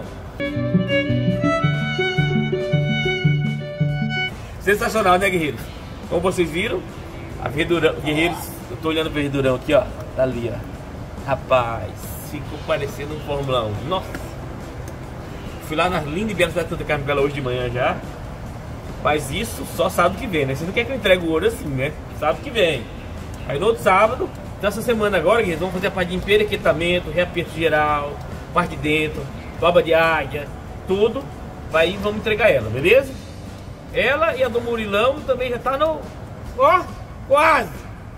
Sensacional, né, guerreiros? Como vocês viram, a Verdurão, guerreiros, eu tô olhando pro Verdurão aqui, ó, tá ali, ó. Rapaz, ficou parecendo um Fórmula 1. Nossa! Fui lá na linda e bela cidade de Santa Carmen Bela hoje de manhã já. Mas isso só sábado que vem, né? Vocês não querem que eu entregue o ouro assim, né? Sábado que vem. Aí no outro sábado, então essa semana agora, guerreiros, vamos fazer a parte de emperequetamento, reaperto geral, parte de dentro, baba de águia, tudo. Vai e vamos entregar ela, beleza? Ela e a do Murilão também já tá no... Ó! Quase!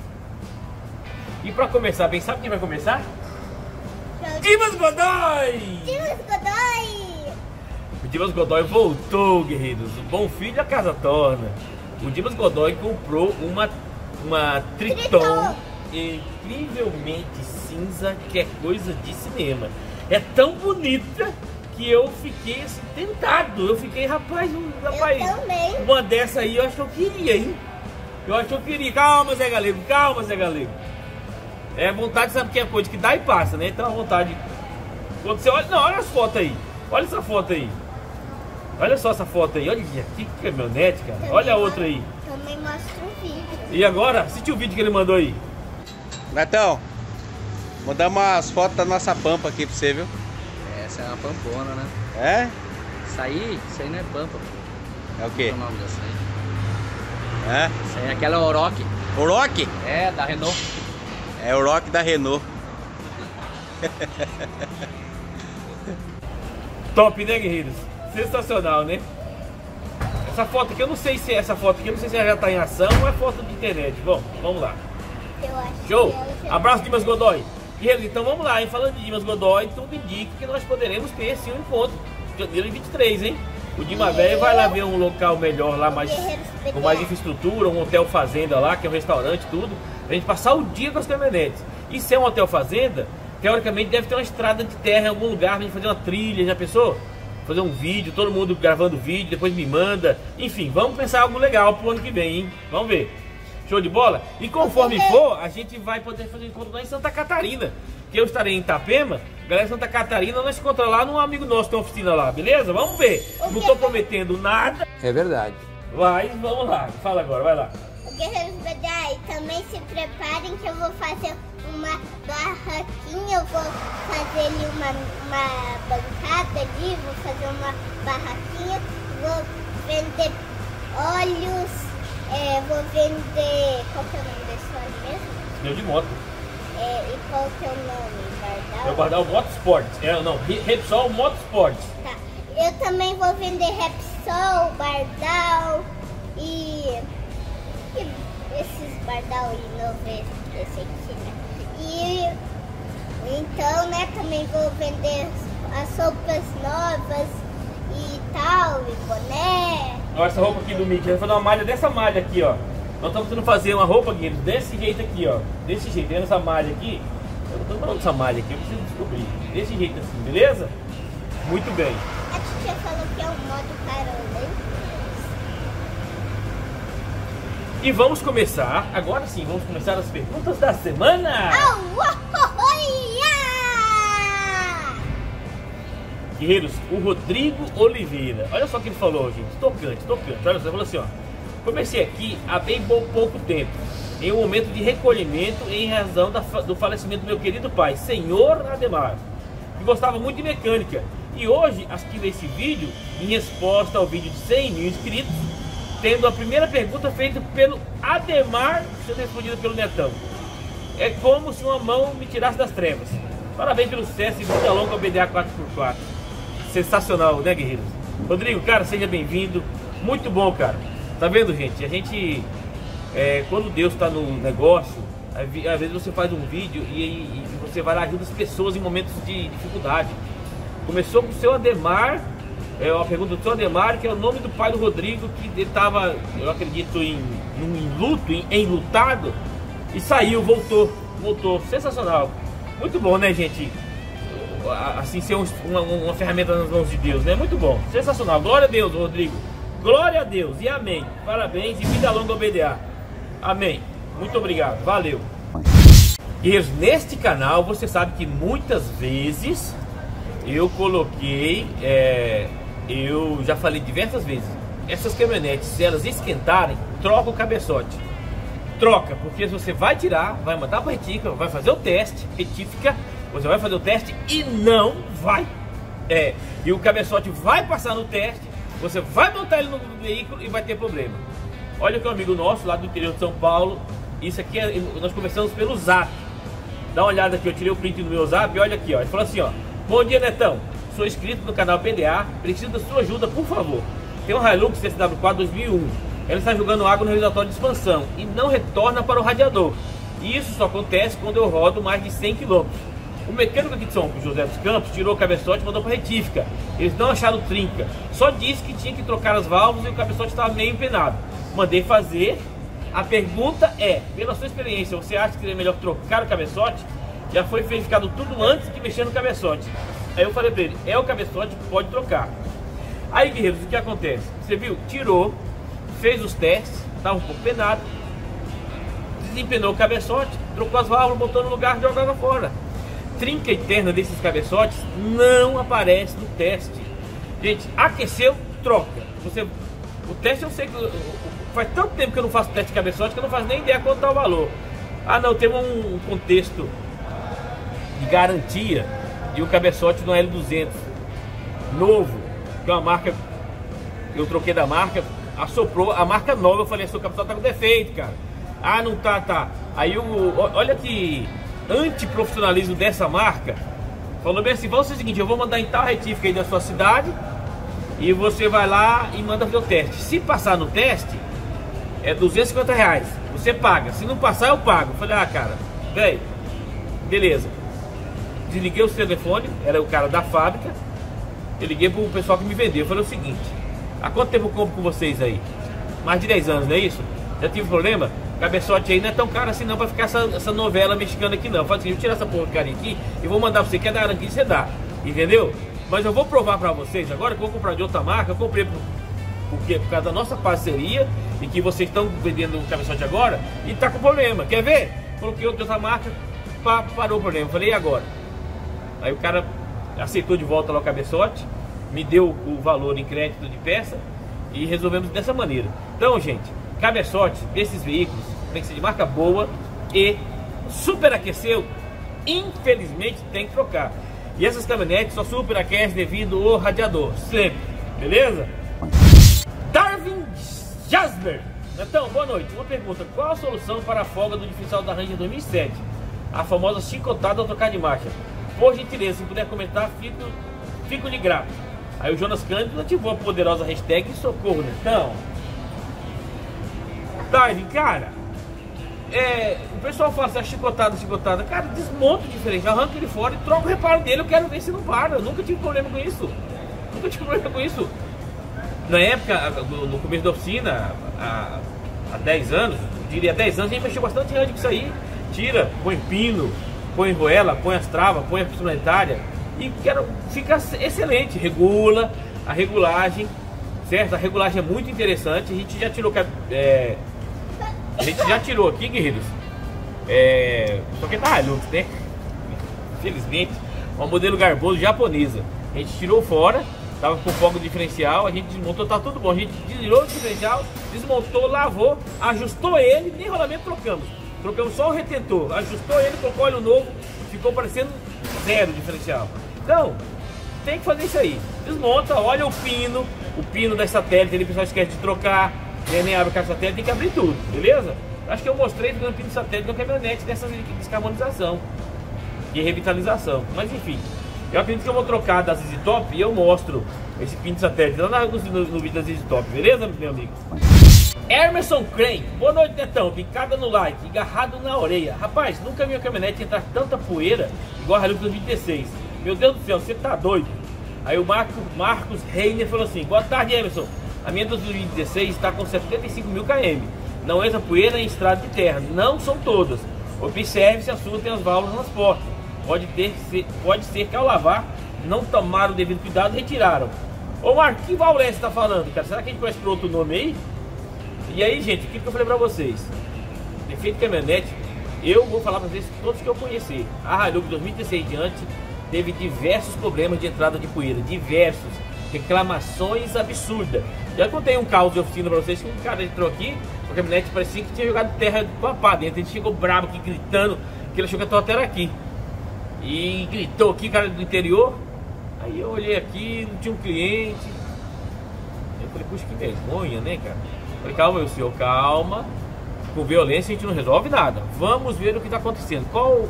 E pra começar bem, sabe quem vai começar? Dimas Godoy! Dimas Godoy! O Dimas Godoy voltou, guerreiros. O bom filho a casa torna. O Dimas Godoy comprou uma Triton incrivelmente cinza, que é coisa de cinema. É tão bonita que eu fiquei assim, tentado. Eu fiquei, rapaz, também. Uma dessa aí eu acho que eu queria, hein? Eu acho que eu queria. Calma, Zé Galego, calma, Zé Galego. É, vontade, sabe que é coisa que dá e passa, né? Então a vontade. Quando você olha. Não, olha as fotos aí. Olha essa foto aí. Olha só essa foto aí. Olha que caminhonete, cara. Também olha a outra aí. Também mostra o vídeo. E agora, assiste o vídeo que ele mandou aí. Netão, mandamos umas fotos da nossa pampa aqui pra você, viu? Essa é uma pampona, né? É? Isso aí não é pampa. É o quê? Qual é o nome dessa aí? É? Isso aí é aquela Oroch. Oroch? É, da Renault. É o Oroch da Renault. Top, né, guerreiros? Sensacional, né? Essa foto aqui, eu não sei se é essa foto aqui, eu não sei se ela já tá em ação ou é foto de internet. Bom, vamos lá. Eu acho Show! que Abraço, Dimas Godoy. Guerreiros, então vamos lá, hein? Falando de Dimas Godoy, tudo indica que nós poderemos ter sim um encontro. Janeiro 23, hein? O Dima Velho vai lá ver um local melhor lá, com mais infraestrutura, um hotel fazenda lá, que é um restaurante, tudo. A gente passar o dia com as caminhonetes. E se é um hotel fazenda, teoricamente deve ter uma estrada de terra em algum lugar pra gente fazer uma trilha, já pensou? Fazer um vídeo, todo mundo gravando vídeo, depois me manda. Enfim, vamos pensar algo legal pro ano que vem, hein? Vamos ver. Show de bola? E conforme for, a gente vai poder fazer um encontro lá em Santa Catarina. Que eu estarei em Itapema. Galera de Santa Catarina, nós encontramos lá num amigo nosso que tem uma oficina lá, beleza? Vamos ver. Não tô prometendo nada. É verdade. Mas vamos lá. Fala agora, vai lá. Guerreiros Godoy, também se preparem que eu vou fazer uma barraquinha, eu vou fazer ali uma bancada ali, vou fazer uma barraquinha, vou vender óleos, vou vender, qual que é o nome desse óleo mesmo? Pneu de moto. E qual que é o nome? Bardal? É o Bardal Motorsport. Não, Repsol Motorsport. Tá, eu também vou vender Repsol, Bardal e esses Bardal e novo, esse aqui, né? E então, né, também vou vender as roupas novas e tal, e boné. Olha essa roupa aqui do Mickey, eu vou fazer uma malha dessa malha aqui, ó. Nós estamos tentando fazer uma roupa, Guilherme, desse jeito aqui, ó. Desse jeito, vendo essa malha aqui. Eu não tô falando dessa malha aqui, eu preciso descobrir. Desse jeito assim, beleza? Muito bem. A tia falou que é o modo Carolina. E vamos começar, agora sim, vamos começar as perguntas da semana. Guerreiros, o Rodrigo Oliveira, olha só o que ele falou, gente, tocante, olha só, ele falou assim, ó. Comecei aqui há bem pouco tempo, em um momento de recolhimento em razão do falecimento do meu querido pai, senhor Ademar, que gostava muito de mecânica. E hoje assisti esse vídeo em resposta ao vídeo de 100 mil inscritos, tendo a primeira pergunta feita pelo Ademar, sendo respondida pelo Netão. É como se uma mão me tirasse das trevas. Parabéns pelo sucesso e vida longa ao BDA 4x4. Sensacional, né, guerreiros? Rodrigo, cara, seja bem-vindo. Muito bom, cara. Tá vendo, gente? A gente, quando Deus tá no negócio, às vezes você faz um vídeo e você vai lá, ajuda as pessoas em momentos de dificuldade. Começou com o seu Ademar, a pergunta do seu Ademar, que é o nome do pai do Rodrigo, que ele estava, eu acredito, em luto, enlutado, e saiu, voltou. Sensacional. Muito bom, né, gente? Assim, ser uma ferramenta nas mãos de Deus, né? Muito bom, sensacional. Glória a Deus, Rodrigo. Glória a Deus e amém. Parabéns e vida longa ao BDA. Amém. Muito obrigado, valeu. E neste canal, você sabe que muitas vezes eu coloquei, eu já falei diversas vezes, essas caminhonetes, se elas esquentarem, troca o cabeçote. Troca, porque você vai tirar, vai mandar para retífica, vai fazer o teste, retífica, você vai fazer o teste e não vai. E o cabeçote vai passar no teste, você vai montar ele no veículo e vai ter problema. Olha que um amigo nosso lá do interior de São Paulo, isso aqui nós conversamos pelo Zap. Dá uma olhada aqui, eu tirei o print do meu Zap e olha aqui, ó. Ele falou assim, ó: bom dia, Netão, sou inscrito no canal PDA, preciso da sua ajuda, por favor. Tem um Hilux CSW4 2001, ela está jogando água no reservatório de expansão e não retorna para o radiador. Isso só acontece quando eu rodo mais de 100 km. O mecânico aqui de São José dos Campos tirou o cabeçote e mandou para retífica. Eles não acharam trinca, só disse que tinha que trocar as válvulas e o cabeçote estava meio empenado. Mandei fazer. A pergunta é, pela sua experiência, você acha que seria melhor trocar o cabeçote? Já foi verificado tudo antes de mexer no cabeçote. Aí eu falei para ele, o cabeçote, pode trocar. Aí, guerreiros, o que acontece? Você viu? Tirou, fez os testes, estava um pouco penado, desempenou o cabeçote, trocou as válvulas, botou no lugar e jogava fora. Trinca interna desses cabeçotes não aparece no teste. Gente, aqueceu, troca. O teste eu sei que faz tanto tempo que eu não faço teste de cabeçote que eu não faço nem ideia quanto está o valor. Ah não, tem um contexto de garantia de um cabeçote no L200 novo, que é uma marca, eu troquei da marca, assoprou a marca nova, eu falei, seu cabeçote tá com defeito, cara. Ah, não tá. Aí olha que antiprofissionalismo dessa marca, falou bem assim, vamos fazer o seguinte, eu vou mandar em tal retífica aí da sua cidade e você vai lá e manda fazer o teste. Se passar no teste, é R$250, você paga. Se não passar, eu pago. Eu falei, ah, cara, velho, beleza. Desliguei o telefone, era o cara da fábrica. Eu liguei pro pessoal que me vendeu. Eu falei o seguinte, há quanto tempo eu compro com vocês aí? Mais de 10 anos, não é isso? Já tive problema? Cabeçote aí não é tão caro assim não pra ficar essa novela mexicana aqui não. Fala assim, eu vou tirar essa porcaria aqui e vou mandar pra você, quer dar garantia, você dá. Entendeu? Mas eu vou provar pra vocês agora que eu vou comprar de outra marca. Eu comprei por causa da nossa parceria e que vocês estão vendendo o cabeçote agora e tá com problema. Quer ver? Coloquei outra marca, parou o problema. Eu falei, e agora? Aí o cara aceitou de volta lá o cabeçote, me deu o valor em crédito de peça e resolvemos dessa maneira. Então, gente, cabeçote desses veículos tem que ser de marca boa e superaqueceu, infelizmente tem que trocar. E essas caminhonetes só superaquecem devido ao radiador, sempre, beleza? Darwin Jasper, então, boa noite. Uma pergunta, qual a solução para a folga do diferencial da Ranger 2007? A famosa chicotada ao trocar de marcha. Por gentileza, se puder comentar, fico lhe grato. Aí o Jonas Cândido ativou a poderosa hashtag socorro, né? Então, Darwin, cara, o pessoal fala assim, chicotada, cara, desmonta o diferencial, arranca ele fora e troca o reparo dele, eu quero ver se não para. Eu nunca tive problema com isso. Na época, no começo da oficina, há 10 anos, eu diria 10 anos, a gente mexeu bastante com isso aí. Tira, põe pino, põe roela, põe as travas, põe a pistoletária e fica excelente. Regula, a regulagem, certo? A regulagem é muito interessante. A gente já tirou, aqui, guerreiros. Só que tá Hilux, né? Infelizmente, um modelo garboso japonesa. A gente tirou fora, tava com fogo diferencial, a gente desmontou, tá tudo bom. A gente tirou o diferencial, desmontou, lavou, ajustou ele, nem rolamento trocamos. Trocamos só o retentor, ajustou ele, colocou óleo novo, ficou parecendo zero diferencial. Então, tem que fazer isso aí. Desmonta, olha o pino da satélite, ele o pessoal esquece de trocar, nem abre o caixa satélite, tem que abrir tudo, beleza? Acho que eu mostrei o pino de satélite na caminhonete dessas de descarbonização e revitalização. Mas enfim, eu acredito que eu vou trocar da ZZ Top e eu mostro esse pino de satélite lá no vídeo da ZZ Top, beleza, meu amigo? Emerson Crane, boa noite, Netão, picada no like, agarrado na orelha. Rapaz, nunca vi a caminhonete entrar tanta poeira igual a Hilux 2016. Meu Deus do céu, você tá doido? Aí o Marcos Reiner falou assim, boa tarde, Emerson. A minha 2016 está com 75 mil km. Não entra poeira em estrada de terra, não são todas. Observe se a sua tem as válvulas nas portas. Pode ser que ao lavar não tomaram o devido cuidado e retiraram. Ô Marcos, que válvula você está falando, cara? Será que a gente conhece por outro nome aí? E aí, gente, o que eu falei pra vocês? Defeito de caminhonete, eu vou falar pra vocês todos que eu conheci. A Hilux 2016 em diante teve diversos problemas de entrada de poeira, diversos, reclamações absurdas. Já contei um caos de oficina pra vocês que um cara entrou aqui, a caminhonete parecia que tinha jogado terra com a pá dentro. Ele chegou bravo aqui, gritando, que ele achou que a tua era aqui. E gritou aqui, cara do interior. Aí eu olhei aqui, não tinha um cliente. Eu falei, puxa, que vergonha, né, cara? Falei, calma, meu senhor, calma. Com violência a gente não resolve nada. Vamos ver o que está acontecendo.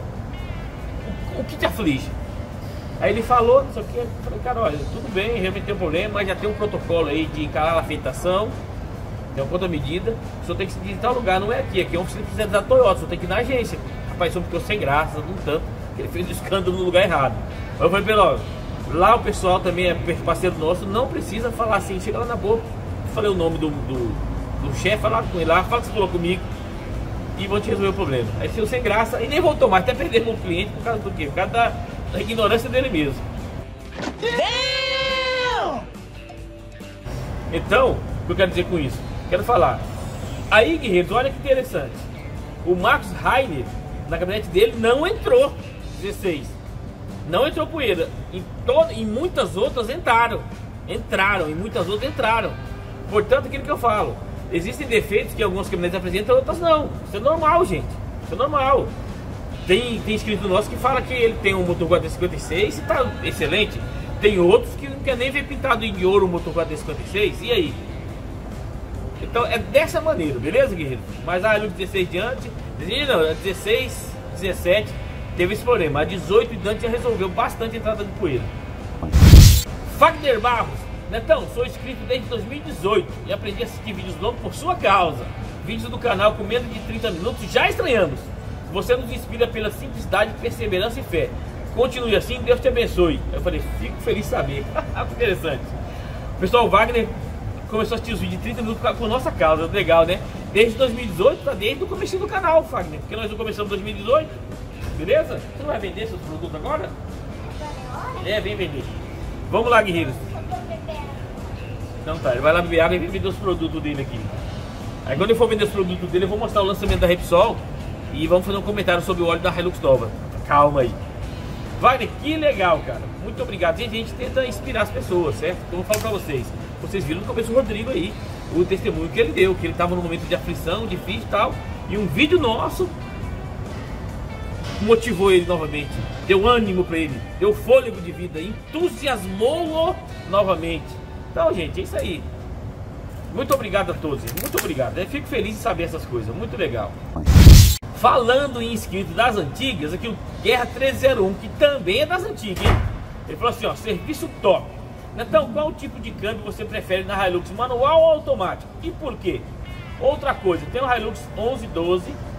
O que te aflige? Aí ele falou, não sei o que. Eu falei, cara, olha, tudo bem, realmente tem um problema, mas já tem um protocolo aí de encarar a afetação. Tem uma conta-medida. O senhor tem que se dirigir em tal lugar, não é aqui. Aqui é um oficina da Toyota, o senhor tem que ir na agência. Rapaz, o senhor ficou sem graça, não tanto, que ele fez o escândalo no lugar errado. Aí eu falei, pelo lá o pessoal também é parceiro nosso, não precisa falar assim, chega lá na boca. Eu falei o nome do chefe, falar com ele lá, fala que você falou comigo e vão te resolver o problema. Aí saiu sem graça e nem voltou mais, até perdemos o cliente por causa do quê? Por causa da ignorância dele mesmo. Então, o que eu quero dizer com isso? Quero falar. Aí, guerreiros, olha que interessante. O Marcos Reiner, na caminhonete dele, não entrou 16. Não entrou poeira. Em muitas outras entraram. Em muitas outras entraram. Portanto, aquilo que eu falo. Existem defeitos que algumas caminhonetes apresentam, outras não. Isso é normal, gente. Isso é normal. Tem inscrito nosso que fala que ele tem um motor 456 e tá excelente. Tem outros que não quer nem ver pintado em ouro o motor 456. E aí? Então é dessa maneira, beleza, guerreiro? Mas a Hilux 16 diante, não, a 16, 17 teve esse problema. A 18 diante já resolveu bastante a entrada de poeira. Fagner Barros. Netão, sou inscrito desde 2018 e aprendi a assistir vídeos longos por sua causa. Vídeos do canal com menos de 30 minutos já estranhamos. Você nos inspira pela simplicidade, perseverança e fé. Continue assim, Deus te abençoe. Eu falei, fico feliz de saber. Interessante. O pessoal, Wagner começou a assistir os vídeos de 30 minutos por nossa causa. Legal, né? Desde 2018, tá desde o começo do canal, Wagner. Porque nós não começamos em 2018. Beleza? Você não vai vender seus produtos agora? É, vem vender. Vamos lá, guerreiros. Então tá, ele vai lá beber água e vender os produtos dele aqui. Aí quando eu for vender os produtos dele, eu vou mostrar o lançamento da Repsol e vamos fazer um comentário sobre o óleo da Hilux nova. Calma aí. Wagner, que legal, cara. Muito obrigado. Gente, a gente tenta inspirar as pessoas, certo? Como eu falo pra vocês. Vocês viram no começo o Rodrigo aí, o testemunho que ele deu, que ele tava num momento de aflição, difícil e tal. E um vídeo nosso motivou ele novamente, deu ânimo pra ele, deu fôlego de vida, entusiasmou-o novamente. Então, gente, é isso aí. Muito obrigado a todos, muito obrigado. Eu fico feliz de saber essas coisas, muito legal. Falando em inscrito das antigas, aqui o Guerra 301, que também é das antigas, hein? Ele falou assim, ó, serviço top. Então, qual tipo de câmbio você prefere na Hilux, manual ou automático? E por quê? Outra coisa, tem o Hilux 1112,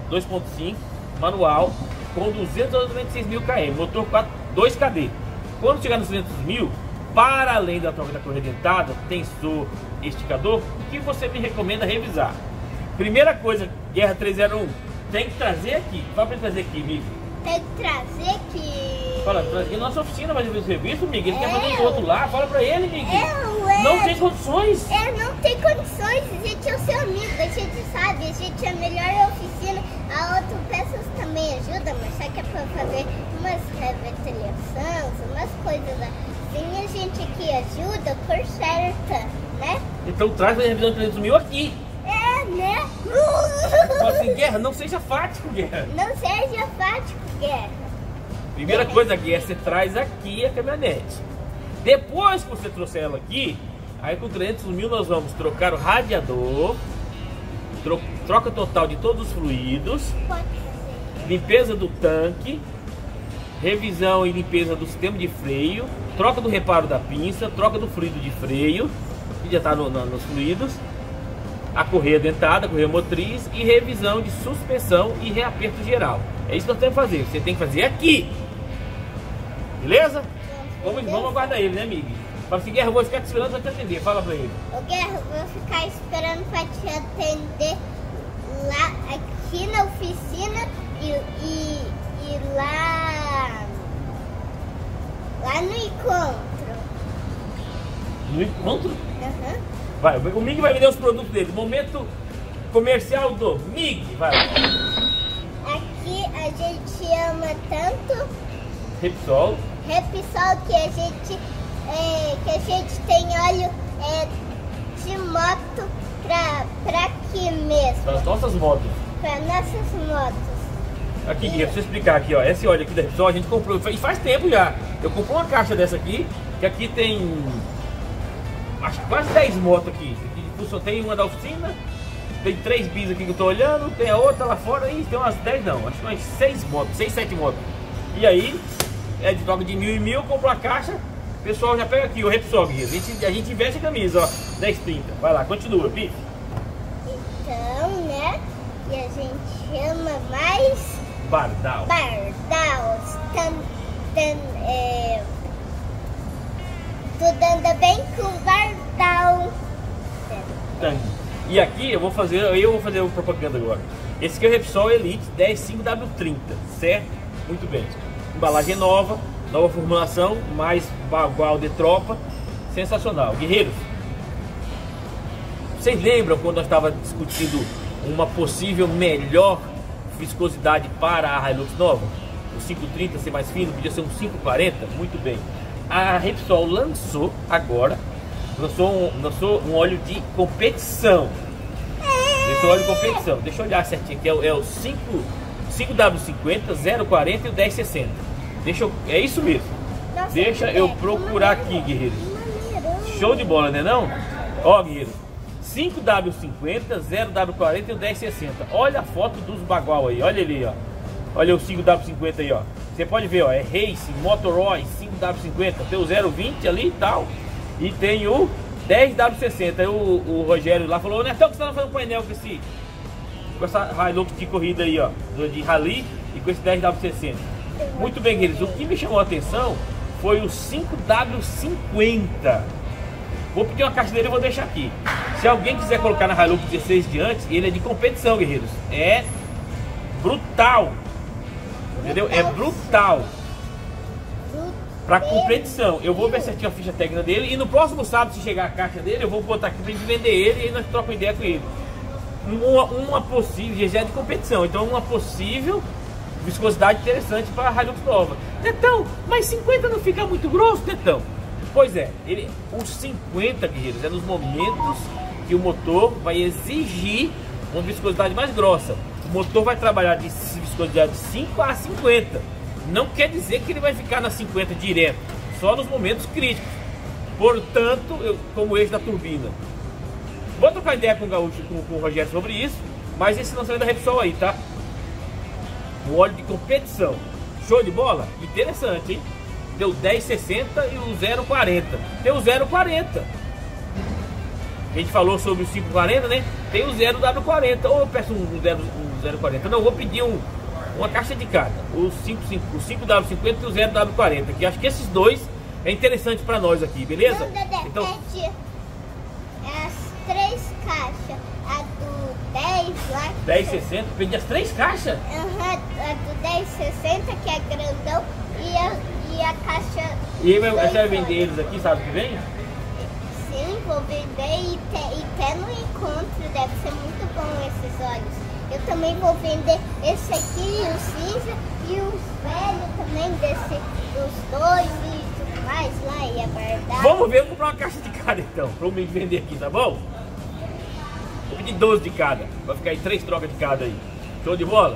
2.5, manual, com 296 mil km, motor 2KD. Quando chegar nos 200 mil, para além da troca da correia dentada, tensor, esticador, o que você me recomenda revisar? Primeira coisa, Guerra 301, tem que trazer aqui. Fala pra ele trazer aqui, Miguel. Tem que trazer aqui. Fala, traz aqui na nossa oficina, vai ver o serviço, Miguel. Ele quer fazer do outro lá, fala pra ele, Miguel. Não tem condições. Não tem condições, a gente é o seu amigo, a gente sabe, a gente é a melhor oficina. A autopeças também ajuda, mas só que é pra fazer umas revitalizações, umas coisas assim, a gente aqui ajuda por certa, né? Então traz a revisão de 300 mil aqui. Né? Fala assim, Guerra, não seja fático, Guerra. Não seja fático, Guerra. Primeira coisa, Guerra, você traz aqui a caminhonete. Depois que você trouxer ela aqui, aí com 300 mil nós vamos trocar o radiador, troca total de todos os fluidos, limpeza do tanque, revisão e limpeza do sistema de freio, troca do reparo da pinça, troca do fluido de freio, que já está nos fluidos, a correia dentada, a correia motriz e revisão de suspensão e reaperto geral. É isso que nós temos que fazer. Você tem que fazer aqui. Beleza? Vamos aguardar ele, né, amigo? Fala assim, Guerra, eu vou ficar te esperando pra te atender. Fala pra ele. Ô, Guerra, eu vou ficar esperando pra te atender lá, aqui na oficina e lá no encontro. No encontro? Uhum. Vai, o Mig vai vender os produtos dele. Momento comercial do Mig. Vai. Aqui a gente ama tanto Repsol que a gente tem óleo de moto pra aqui mesmo. para as nossas motos. Para nossas motos. Aqui, Guilherme, deixa eu explicar aqui, ó. Esse óleo aqui da Repsol a gente comprou e faz tempo já. Eu comprei uma caixa dessa aqui, que aqui tem acho que quase 10 motos aqui. Só tem uma da oficina, tem 3 bis aqui que eu tô olhando, tem a outra lá fora e tem umas 10 não, acho que umas 6 motos, 6, 7 motos. E aí, é de troca de 1000 em 1000, comprou a caixa, o pessoal já pega aqui o Repsol, a gente veste a camisa, ó, 10,30. Vai lá, continua, Pi. Então, né, e a gente ama mais Bardal. Tudo anda bem com Bardal. E aqui eu vou fazer uma propaganda agora. Esse aqui é o Repsol Elite 105W30, certo? Muito bem. Embalagem nova formulação, mais bagual de tropa, sensacional. Guerreiros, vocês lembram quando nós estávamos discutindo uma possível melhor viscosidade para a Hilux nova? O 530 ser mais fino, podia ser um 540? Muito bem. A Repsol lançou um óleo de competição. Esse óleo de competição, deixa eu olhar certinho aqui, é o 5W50, 040 e o 1060. É isso mesmo. Nossa, deixa eu procurar aqui, guerreiros. Show de bola, né não? Ó, guerreiros, 5W50, 0W40 e o 1060. Olha a foto dos bagual aí, olha ali, ó. Olha o 5W50 aí, ó. Você pode ver, ó, é Racing, Motoroy, 5W50, tem o 020 ali e tal. E tem o 10W60. Aí o Rogério lá falou, Netão, que você tá fazendo um painel com essa Hilux de corrida aí, ó, de rally e com esse 10W60. Muito bem, queridos, o que me chamou a atenção foi o 5W50. Vou pedir uma caixa dele e vou deixar aqui. Se alguém quiser colocar na Hilux 16 diante, ele é de competição, guerreiros. É brutal. Entendeu? É brutal. Pra competição. Eu vou ver se tinha a ficha técnica dele. E no próximo sábado, se chegar a caixa dele, eu vou botar aqui pra gente vender ele. E aí nós trocamos ideia com ele. Uma possível, já é de competição. Então uma possível viscosidade interessante para a Hilux nova. Netão, mas 50 não fica muito grosso, Netão? Pois é, os 50, guerreiros, é nos momentos que o motor vai exigir uma viscosidade mais grossa. O motor vai trabalhar de viscosidade de 5 a 50. Não quer dizer que ele vai ficar na 50 direto, só nos momentos críticos. Portanto, como eixo da turbina. Vou trocar ideia com o Gaúcho, com o Rogério sobre isso, mas esse lançamento da Repsol aí, tá? O óleo de competição. Show de bola? Interessante, hein? Deu 10,60 e o 0,40. Tem o 0,40. A gente falou sobre o 540, né? Tem o 0W40, ou eu peço um 040. Não, eu vou pedir uma caixa de cada. O 5W50 e o 0W40. Que acho que esses dois é interessante para nós aqui, beleza? Não, Dedé, então, pede as 3 caixas. A do 10 lá. 10,60, pedi as 3 caixas? A do 10,60 que é grandão. E a caixa. E aí você vai vender eles aqui, sabe o que vem? Sim, vou vender e até no encontro. Deve ser muito bom esses olhos. Eu também vou vender esse aqui, o cinza, e os velhos também, dos dois e tudo mais lá, e a bardada. Vamos ver, eu vou comprar uma caixa de cada então, pra eu me vender aqui, tá bom? Vou pedir 12 de cada, vai ficar aí 3 trocas de cada aí. Show de bola?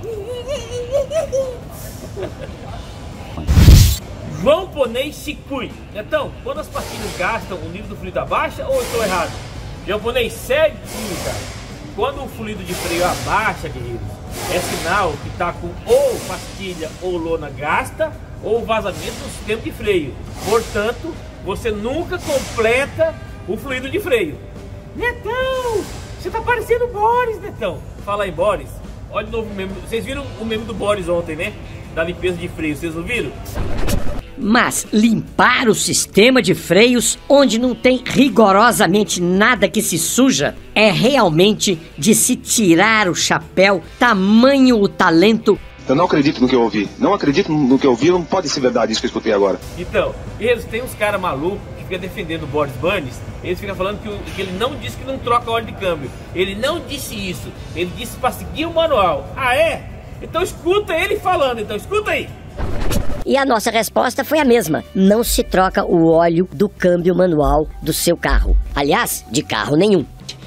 João Ponês Chicui. Então, quando as pastilhas gastam, o nível do fluido abaixa ou eu estou errado? João Ponês, certinho, cara. Quando o fluido de freio abaixa, guerreiros, é sinal que está com ou pastilha ou lona gasta ou vazamento no sistema de freio. Portanto, você nunca completa o fluido de freio. Netão, você tá parecendo o Boris, Netão. Fala aí, Boris. Olha de novo o meme. Vocês viram o meme do Boris ontem, né? Da limpeza de freio, vocês não viram? Mas limpar o sistema de freios, onde não tem rigorosamente nada que se suja, é realmente de se tirar o chapéu, tamanho o talento. Eu não acredito no que eu ouvi. Não acredito no que eu ouvi, não pode ser verdade isso que eu escutei agora. Então, eles têm uns caras malucos que ficam defendendo o Boris Bunnies. Eles ficam falando que ele não disse que não troca óleo de câmbio. Ele não disse isso. Ele disse para seguir o manual. Ah, é? Então escuta ele falando, então escuta aí. E a nossa resposta foi a mesma. Não se troca o óleo do câmbio manual do seu carro. Aliás, de carro nenhum.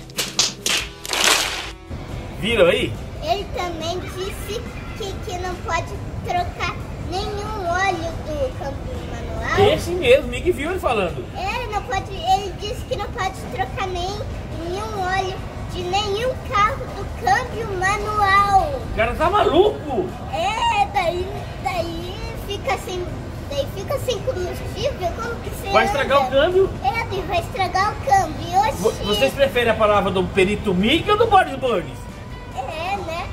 Viram aí? Ele também disse que não pode trocar nenhum óleo do câmbio manual. Esse mesmo, Mig viu ele falando. Ele disse que não pode trocar nenhum óleo de nenhum carro do câmbio manual. O cara tá maluco. Daí fica sem combustível, como que você vai estragar o câmbio? Vai estragar o câmbio. Oxi. Vocês preferem a palavra do perito Mig ou do Boris Bunnies? Né?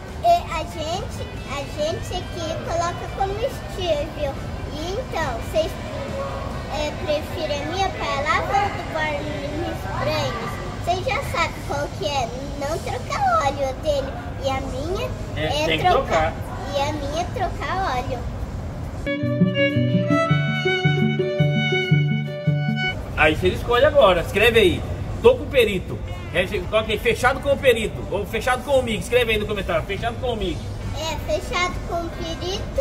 A gente aqui coloca combustível. E então, vocês preferem a minha palavra ou do Boris Bunnies? Vocês já sabem qual que é, não trocar óleo dele. E a minha tem que trocar. E a minha é trocar óleo. Aí você escolhe agora, escreve aí. Tô com o perito. Coloca aí, fechado com o perito. Ou fechado com o Mig. Escreve aí no comentário, fechado com o Mig. Fechado com o perito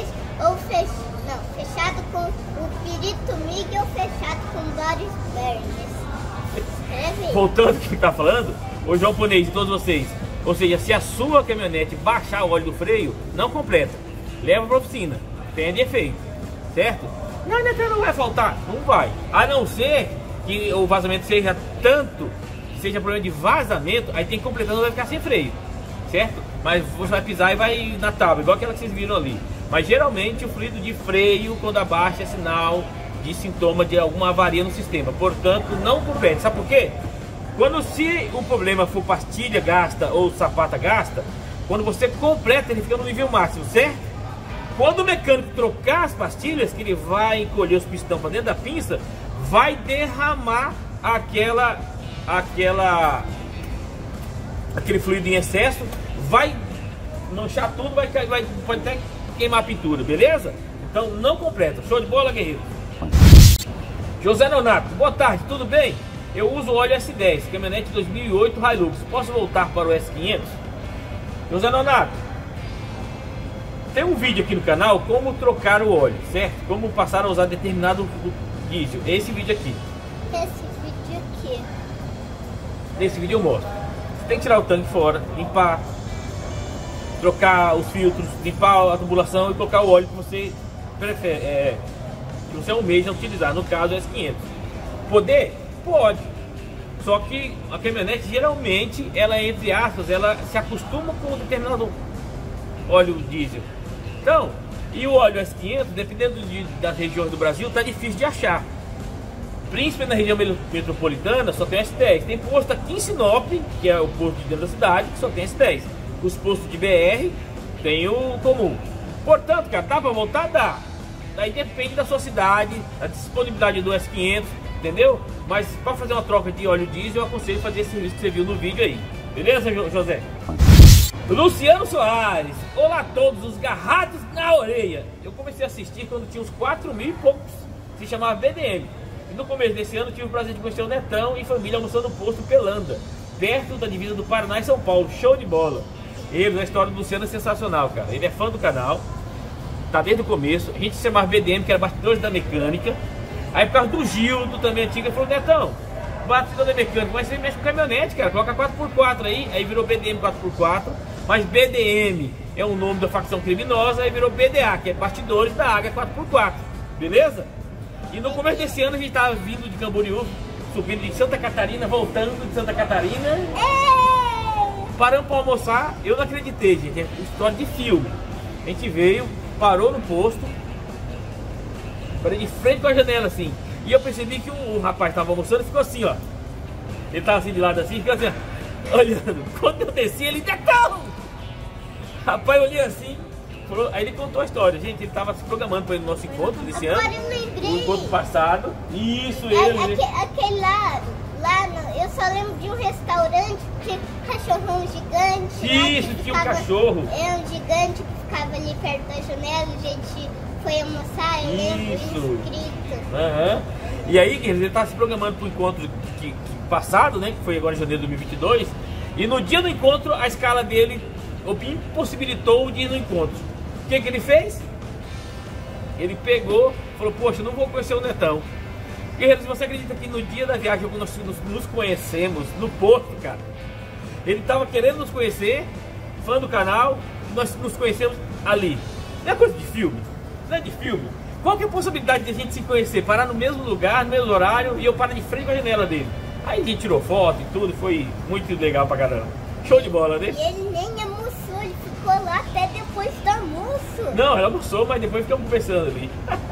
fechado com o perito Mig ou fechado com o Boris Bunnies. Voltando ao que tá falando, o João Ponês e todos vocês. Ou seja, se a sua caminhonete baixar o óleo do freio, não completa. Leva para a oficina. Tem defeito. Certo? Não vai faltar. Não vai. A não ser que o vazamento seja tanto, que seja problema de vazamento, aí tem que completar, não vai ficar sem freio. Certo? Mas você vai pisar e vai na tábua, igual aquela que vocês viram ali. Mas geralmente o fluido de freio, quando abaixa, é sinal de sintoma de alguma avaria no sistema. Portanto, não complete. Sabe por quê? Se o problema for pastilha gasta ou sapata gasta, quando você completa, ele fica no nível máximo, certo? Quando o mecânico trocar as pastilhas, que ele vai encolher os pistões para dentro da pinça, vai derramar aquele fluido em excesso, vai manchar tudo, pode até queimar a pintura, beleza? Então não completa. Show de bola, guerreiro. José Nonato, boa tarde, tudo bem? Eu uso o óleo S10, caminhonete 2008 Hilux. Posso voltar para o S500? José Nonato, tem um vídeo aqui no canal como trocar o óleo, certo? Como passar a usar determinado diesel. Esse vídeo aqui. Esse vídeo aqui. Nesse vídeo eu mostro. Você tem que tirar o tanque fora, limpar, trocar os filtros, limpar a tubulação e colocar o óleo que você prefere, que você almeja utilizar. No caso, o S500. Poder? Pode. Só que a caminhonete geralmente, ela entre aspas, ela se acostuma com um determinado óleo diesel. Então, e o óleo S500, dependendo das regiões do Brasil, tá difícil de achar. Principalmente na região metropolitana, só tem S10. Tem posto aqui em Sinop, que é o posto de dentro da cidade, que só tem S10. Os postos de BR tem o comum. Portanto, cara, dá pra voltar? Dá. Daí depende da sua cidade, da disponibilidade do S500, entendeu? Mas para fazer uma troca de óleo diesel, eu aconselho fazer esse serviço que você viu no vídeo aí. Beleza, José? Luciano Soares. Olá a todos os garrados na orelha. Eu comecei a assistir quando tinha uns 4.000 e poucos. Se chamava BDM. E no começo desse ano tive o prazer de conhecer o Netão e família almoçando no posto Pelanda, perto da divisa do Paraná e São Paulo. Show de bola. A história do Luciano é sensacional, cara. Ele é fã do canal. Tá desde o começo. A gente se chamava BDM, que era bastidores da mecânica. Aí por causa do Gildo, também antigo, ele falou: Netão, bastidor da mecânica, mas você mexe com caminhonete, cara, coloca 4x4 aí virou BDM 4x4. Mas BDM é o nome da facção criminosa, aí virou BDA, que é bastidores da Águia 4x4, beleza? E no começo desse ano a gente tava vindo de Camboriú, subindo de Santa Catarina, voltando de Santa Catarina. Paramos para almoçar, eu não acreditei, gente, é história de filme. A gente veio, parou no posto, parei de frente com a janela assim, e eu percebi que o rapaz estava almoçando e ficou assim, ó. Ele tava assim de lado assim, ficou assim, ó, olhando. Quando eu desci, ele Netão! Rapaz, eu olhei assim, falou, aí ele contou a história. Gente, ele tava se programando para ir no nosso encontro desse ano. Agora eu lembrei. O encontro passado. Isso, ele. Aquele lá eu só lembro de um restaurante que tinha cachorrão gigante. Isso, tinha um cachorro. É um gigante que ficava ali perto da janela, a gente foi almoçar, eu lembro inscrito. Aham. E aí, ele estava se programando para o encontro passado, né? Que foi agora em janeiro de 2022. E no dia do encontro, a escala dele impossibilitou de ir no encontro. O que ele fez? Ele pegou, falou: poxa, eu não vou conhecer o Netão. Guerreiro, se você acredita que no dia da viagem nós nos conhecemos no porto, cara, ele estava querendo nos conhecer, fã do canal, e nós nos conhecemos ali. Não é coisa de filme? Não é de filme? Qual que é a possibilidade de a gente se conhecer, parar no mesmo lugar, no mesmo horário, e eu parar de frente com a janela dele? Aí a gente tirou foto e tudo, foi muito legal pra caramba. Show de bola, né? E ele nem almoçou, ele ficou lá até depois do almoço. Não, ele almoçou, mas depois ficamos conversando ali.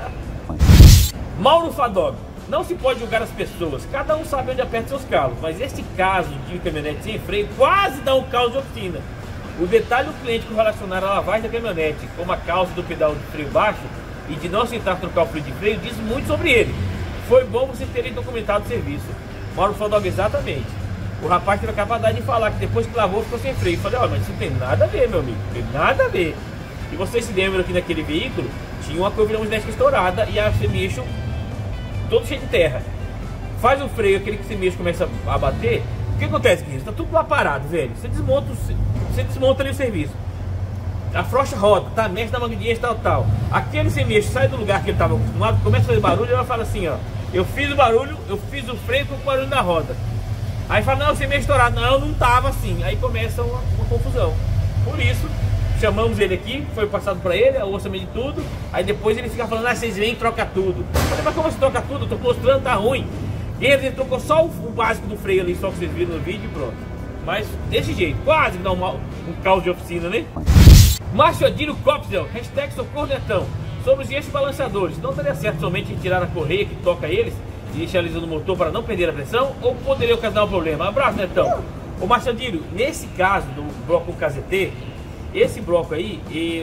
Mauro Fadog. Não se pode julgar as pessoas, cada um sabe onde aperta seus calos, mas este caso de caminhonete sem freio quase dá um caos de oficina. O detalhe do cliente correlacionar a lavagem da caminhonete com a causa do pedal de freio baixo e de não aceitar trocar o fluido de freio diz muito sobre ele. Foi bom vocês terem documentado o serviço. Mauro Fadog, exatamente. O rapaz teve a capacidade de falar que depois que lavou ficou sem freio. Eu falei: ó, mas isso não tem nada a ver, meu amigo, não tem nada a ver. E vocês se lembram que naquele veículo tinha uma curva magnética estourada e a semi-eixo todo cheio de terra. Faz o freio, aquele que semi-eixo começa a bater. O que acontece, Guilherme? Tá tudo lá parado, velho. Você desmonta ali o serviço. Afrouxa a roda, tá? Mexe na manguinha e tal. Aquele semi-eixo sai do lugar que ele estava acostumado, começa a fazer barulho e ela fala assim, ó: eu fiz o barulho, eu fiz o freio com o barulho na roda. Aí fala: não, o semi-eixo estourado. Não, não tava assim. Aí começa uma confusão. Por isso, chamamos ele aqui, foi passado para ele, o orçamento de tudo. Aí depois ele fica falando: ah, vocês vêm e troca tudo. Eu falei: mas como você troca tudo? Eu tô mostrando, tá ruim. E ele trocou só o básico do freio ali, só que vocês viram no vídeo e pronto. Mas desse jeito, quase dá um caos de oficina, né? Márcio Adílio Copsel, hashtag Socorro Netão. Sobre os eixos balanceadores, não daria certo somente retirar a correia que toca eles e deixar eles no motor para não perder a pressão? Ou poderia ocasionar um problema? Abraço, Netão. Ô Márcio Adílio, nesse caso do bloco KZT, esse bloco aí,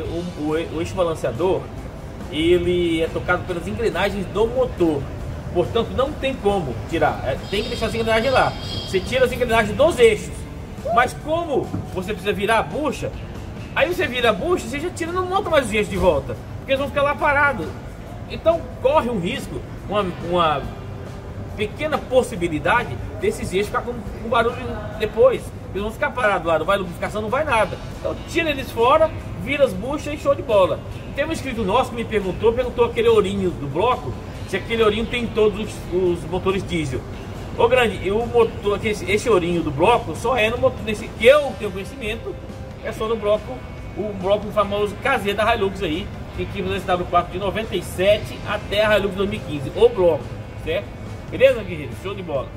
o eixo balanceador, ele é tocado pelas engrenagens do motor. Portanto, não tem como tirar. Tem que deixar as engrenagens lá. Você tira as engrenagens dos eixos. Mas como você precisa virar a bucha, aí você vira a bucha, você já tira, não monta mais os eixos de volta, porque eles vão ficar lá parados. Então corre um risco, uma pequena possibilidade desses eixos ficar com barulho depois. Eles vão ficar parados lá, não vai lubrificação, não vai nada. Então tira eles fora, vira as buchas e show de bola. Tem um inscrito nosso que me perguntou aquele ourinho do bloco, se aquele ourinho tem todos os motores diesel. Ô grande, o motor, esse ourinho do bloco só é no motor, nesse que eu tenho conhecimento, é só no bloco, o bloco famoso KZ da Hilux aí, que equipa no SW4 de 97 até a Hilux 2015, o bloco, certo? Beleza, guerreiro? Show de bola.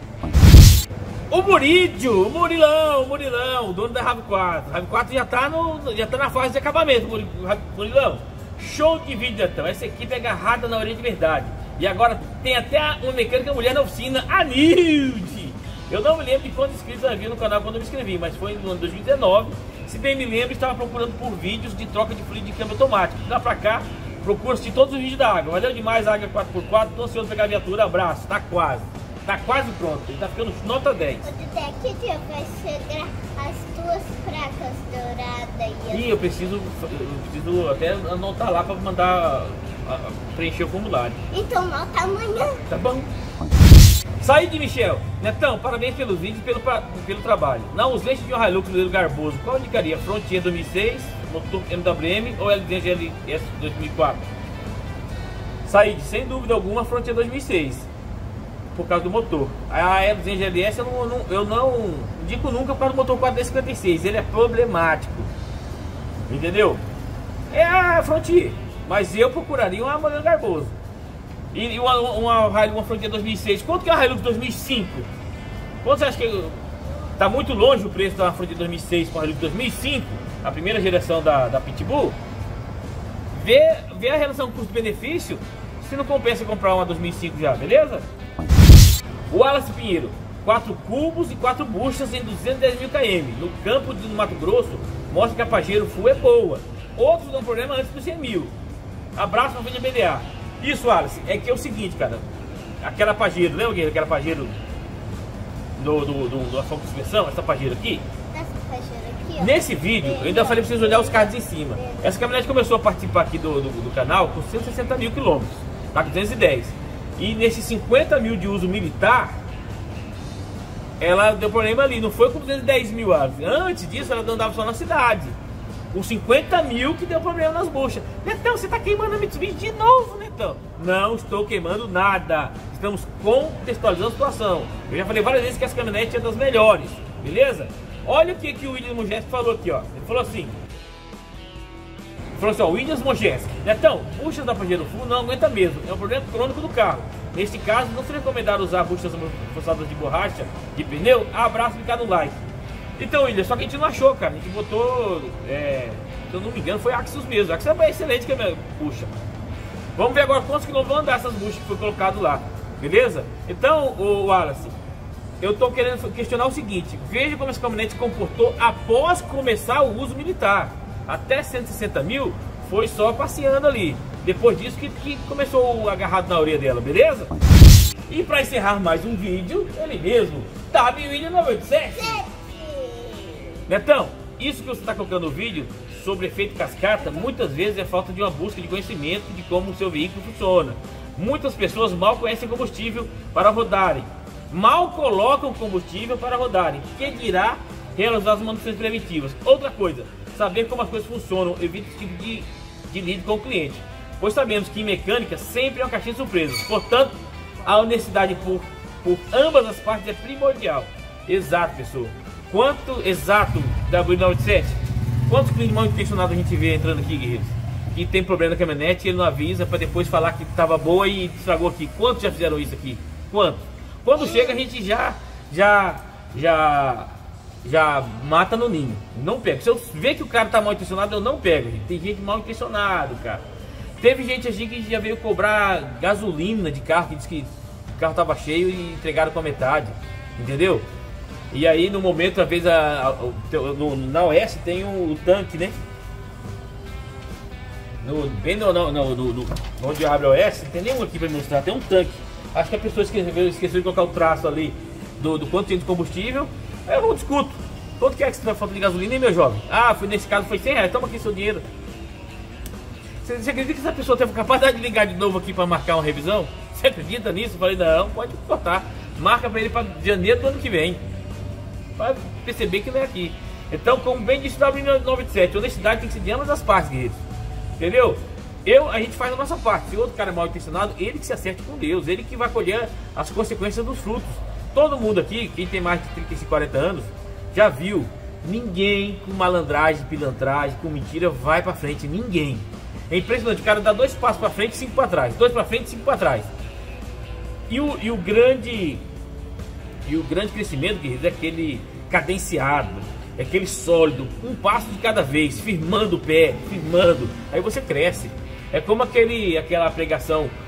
O Murídio, o Murilão, dono da RAV4. RAV4 já tá na fase de acabamento, Murilão. Show de vídeo, então. Essa equipe é agarrada na orelha de verdade. E agora tem até uma mecânica mulher na oficina, a Nilde. Eu não me lembro de quantos inscritos havia no canal quando eu me inscrevi, mas foi no ano 2019. Se bem me lembro, estava procurando por vídeos de troca de fluido de câmbio automático. De lá pra cá, procuro assistir todos os vídeos da Águia. Valeu demais a Águia 4x4, tô ansioso pegar a viatura, abraço, tá quase pronto, ele tá ficando nota 10. Até que dia vai chegar as tuas placas douradas? E eu preciso até anotar lá para mandar preencher o formulário. Então nota amanhã. Tá bom. Saí de Michel. Netão, parabéns pelos vídeos e pelo trabalho. Na ausência de um Hilux modelo Garboso, qual indicaria? Frontier 2006, motor MWM ou LD GLS 2004? Saí, sem dúvida alguma, Frontier 2006. Por causa do motor. A LD GLS eu não indico nunca por causa do motor 4D56. Ele é problemático. Entendeu? É a Frontier. Mas eu procuraria uma modelo Garboso. E uma Frontier 2006. Quanto que é a Hilux 2005? Quanto você acha que tá muito longe o preço da Frontier 2006 com a Hilux 2005? A primeira geração da Pitbull? Vê a relação custo-benefício. Se não compensa comprar uma 2005 já, beleza? O Wallace Pinheiro, 4 cubos e 4 buchas em 210 mil km. No campo do Mato Grosso, mostra que a Pajero Full é boa. Outros dão problema antes dos 100 mil. Abraço pra família BDA. Isso, Wallace, é que é o seguinte, cara. Aquela Pajero, lembra aquela Pajero do asfalto de suspensão? Essa Pajero aqui? Essa Pajero aqui, ó. Nesse vídeo, eu ainda falei pra vocês olhar os cards em cima. Essa caminhonete começou a participar aqui do canal com 160 mil quilômetros. Tá com 210. E nesses 50 mil de uso militar, ela deu problema ali, não foi com 210 mil aves. Antes disso, ela andava só na cidade. Com 50 mil que deu problema nas buchas. Netão, você tá queimando a Mitsubishi de novo, Netão? Não estou queimando nada. Estamos contextualizando a situação. Eu já falei várias vezes que essa caminhonete é das melhores, beleza? Olha o que o William Mojeski falou aqui, ó. Ele falou assim, ó, Williams Mojeski. Netão, buchas da Pajero Full não aguenta mesmo, é um problema crônico do carro. Neste caso, não se recomendar usar buchas forçadas de borracha, de pneu. Abraço, ficar no like. Então, William, só que a gente não achou, cara. A gente botou, se eu não me engano, foi Axios mesmo. Axios é excelente que é minha bucha. Vamos ver agora quantos quilômetros vão andar essas buchas que foi colocado lá, beleza? Então, o Wallace, eu tô querendo questionar o seguinte. Veja como esse caminhonete se comportou após começar o uso militar. Até 160 mil foi só passeando ali. Depois disso que começou o agarrado na orelha dela, beleza? E para encerrar mais um vídeo, ele mesmo, WWilliam987. Netão, isso que você está colocando no vídeo sobre efeito cascata, muitas vezes é falta de uma busca de conhecimento de como o seu veículo funciona. Muitas pessoas mal conhecem combustível para rodarem. Mal colocam combustível para rodarem. Que dirá realizar as manutenções preventivas? Outra coisa, saber como as coisas funcionam, evita esse tipo de lide com o cliente, pois sabemos que em mecânica sempre é uma caixinha de surpresas. Portanto, a honestidade por ambas as partes é primordial. Exato, pessoal. Exato, W97, quantos clientes mal intencionados a gente vê entrando aqui, guerreiros? Que tem problema na caminhonete e ele não avisa para depois falar que estava boa e estragou aqui. Quantos já fizeram isso aqui? Quantos? Quando chega a gente já mata no ninho. Não pega. Se eu ver que o cara tá mal intencionado, eu não pego. Tem gente mal intencionado, cara. Teve gente assim que já veio cobrar gasolina de carro, que disse que o carro tava cheio e entregaram com a metade. Entendeu? E aí no momento, às vezes, na OS tem o tanque, né? Onde abre a OS, não tem nenhum aqui pra mostrar, tem um tanque. Acho que a pessoa esqueceu de colocar o traço ali do quanto tem de combustível. Eu não discuto. Quanto que é que você tá falta de gasolina, hein, meu jovem? Nesse caso foi 100 reais, toma aqui seu dinheiro. Você acredita que essa pessoa teve capacidade de ligar de novo aqui para marcar uma revisão? Você acredita nisso? Eu falei, não, pode cortar. Marca para ele para janeiro do ano que vem. Vai perceber que não é aqui. Então, como bem disse o W97, honestidade tem que ser de ambas as partes, guerreiros. Entendeu? A gente faz a nossa parte. Se o outro cara é mal intencionado, ele que se acerte com Deus. Ele que vai colher as consequências dos frutos. Todo mundo aqui, quem tem mais de 35, 40 anos, já viu. Ninguém com malandragem, pilantragem, com mentira vai pra frente. Ninguém. É impressionante. O cara dá 2 passos pra frente e 5 pra trás. 2 pra frente e 5 pra trás. E o grande crescimento, guerreiros, é aquele cadenciado. É aquele sólido. Um passo de cada vez. Firmando o pé. Firmando. Aí você cresce. É como aquela pregação,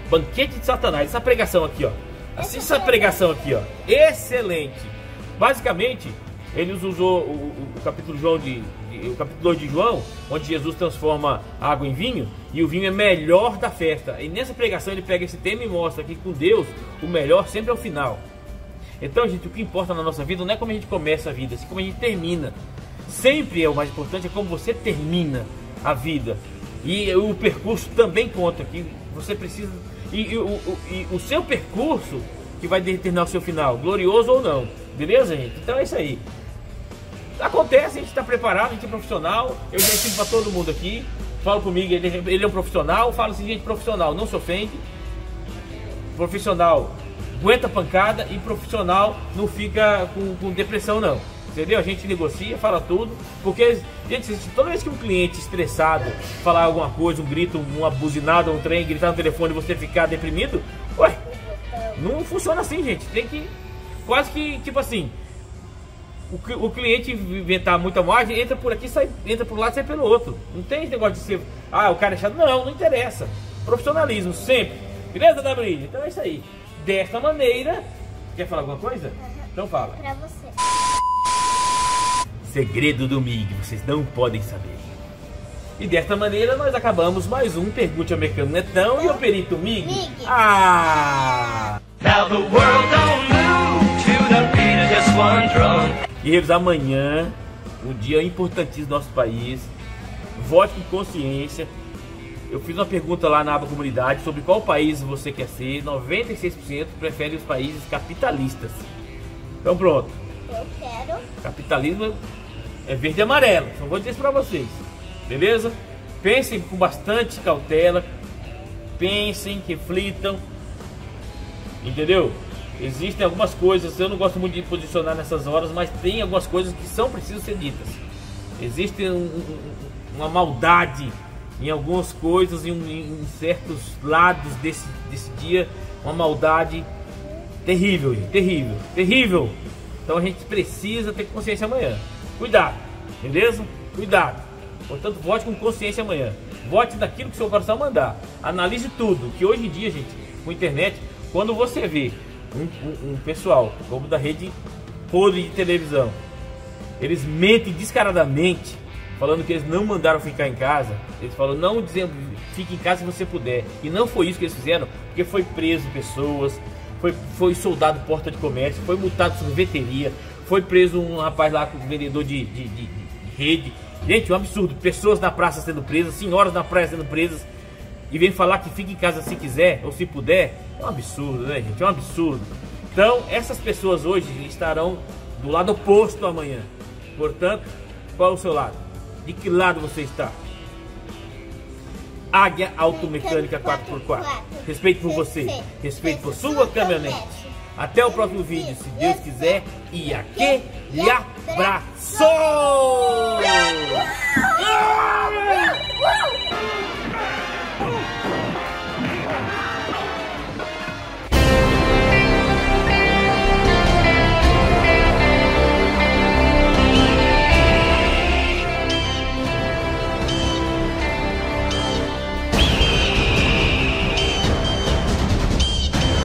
Banquete de Satanás. Essa pregação aqui, ó. Assista essa pregação aqui, ó. Excelente. Basicamente, ele usou o capítulo 2 de João, onde Jesus transforma a água em vinho, e o vinho é melhor da festa. E nessa pregação ele pega esse tema e mostra que com Deus o melhor sempre é o final. Então, gente, o que importa na nossa vida não é como a gente começa a vida, assim como a gente termina. Sempre é o mais importante, é como você termina a vida. E o percurso também conta, que você precisa... E o seu percurso que vai determinar o seu final, glorioso ou não. Beleza, gente? Então é isso aí. Acontece, a gente está preparado, a gente é profissional. Eu já ensino para todo mundo aqui. Fala comigo, ele é um profissional. Fala assim, gente, profissional não se ofende. Profissional aguenta pancada e profissional não fica com depressão não. Entendeu? A gente negocia, fala tudo. Porque, gente, toda vez que um cliente estressado falar alguma coisa, um grito, uma buzinada, um trem, gritar no telefone e você ficar deprimido, ué, não funciona assim, gente. Tem que, quase que, tipo assim, o cliente inventar muita margem, entra por aqui, entra por lá, sai pelo outro. Não tem esse negócio de ser, o cara é chato. Não interessa. Profissionalismo, sempre. Beleza, WI? Então é isso aí. Desta maneira, quer falar alguma coisa? Então fala. Pra você. Segredo do MIG, vocês não podem saber. E desta maneira nós acabamos mais um Pergunte ao Mecânico Netão e o Perito MIG. Now the world don't move to the beat of just one drum. Guerreiros, amanhã, um dia importantíssimo do nosso país. Vote com consciência. Eu fiz uma pergunta lá na aba comunidade sobre qual país você quer ser. 96% prefere os países capitalistas. Então pronto. Eu quero. Capitalismo é verde e amarelo. Só vou dizer isso pra vocês. Beleza? Pensem com bastante cautela. Pensem, reflitam. Entendeu? Existem algumas coisas, eu não gosto muito de posicionar nessas horas, mas tem algumas coisas que são precisas ser ditas. Existe uma maldade em algumas coisas, em certos lados desse dia, uma maldade terrível, gente, terrível. Então a gente precisa ter consciência amanhã. Cuidado, beleza? Cuidado. Portanto, vote com consciência amanhã. Vote daquilo que o seu coração mandar. Analise tudo, que hoje em dia, gente, com a internet, quando você vê um pessoal como da rede podre de televisão, eles mentem descaradamente, falando que eles não mandaram ficar em casa. Eles falam, não dizendo, fique em casa se você puder. E não foi isso que eles fizeram, porque foi preso pessoas, foi soldado porta de comércio, foi multado sorveteria, foi preso um rapaz lá, vendedor de rede. Gente, um absurdo. Pessoas na praça sendo presas, senhoras na praia sendo presas, e vem falar que fique em casa se quiser ou se puder. É um absurdo, né, gente? É um absurdo. Então, essas pessoas hoje estarão do lado oposto amanhã. Portanto, qual é o seu lado? De que lado você está? Águia Automecânica 4x4. Respeito por você, respeito por sua caminhonete. Até o próximo vídeo, se Deus quiser. E aquele abraço!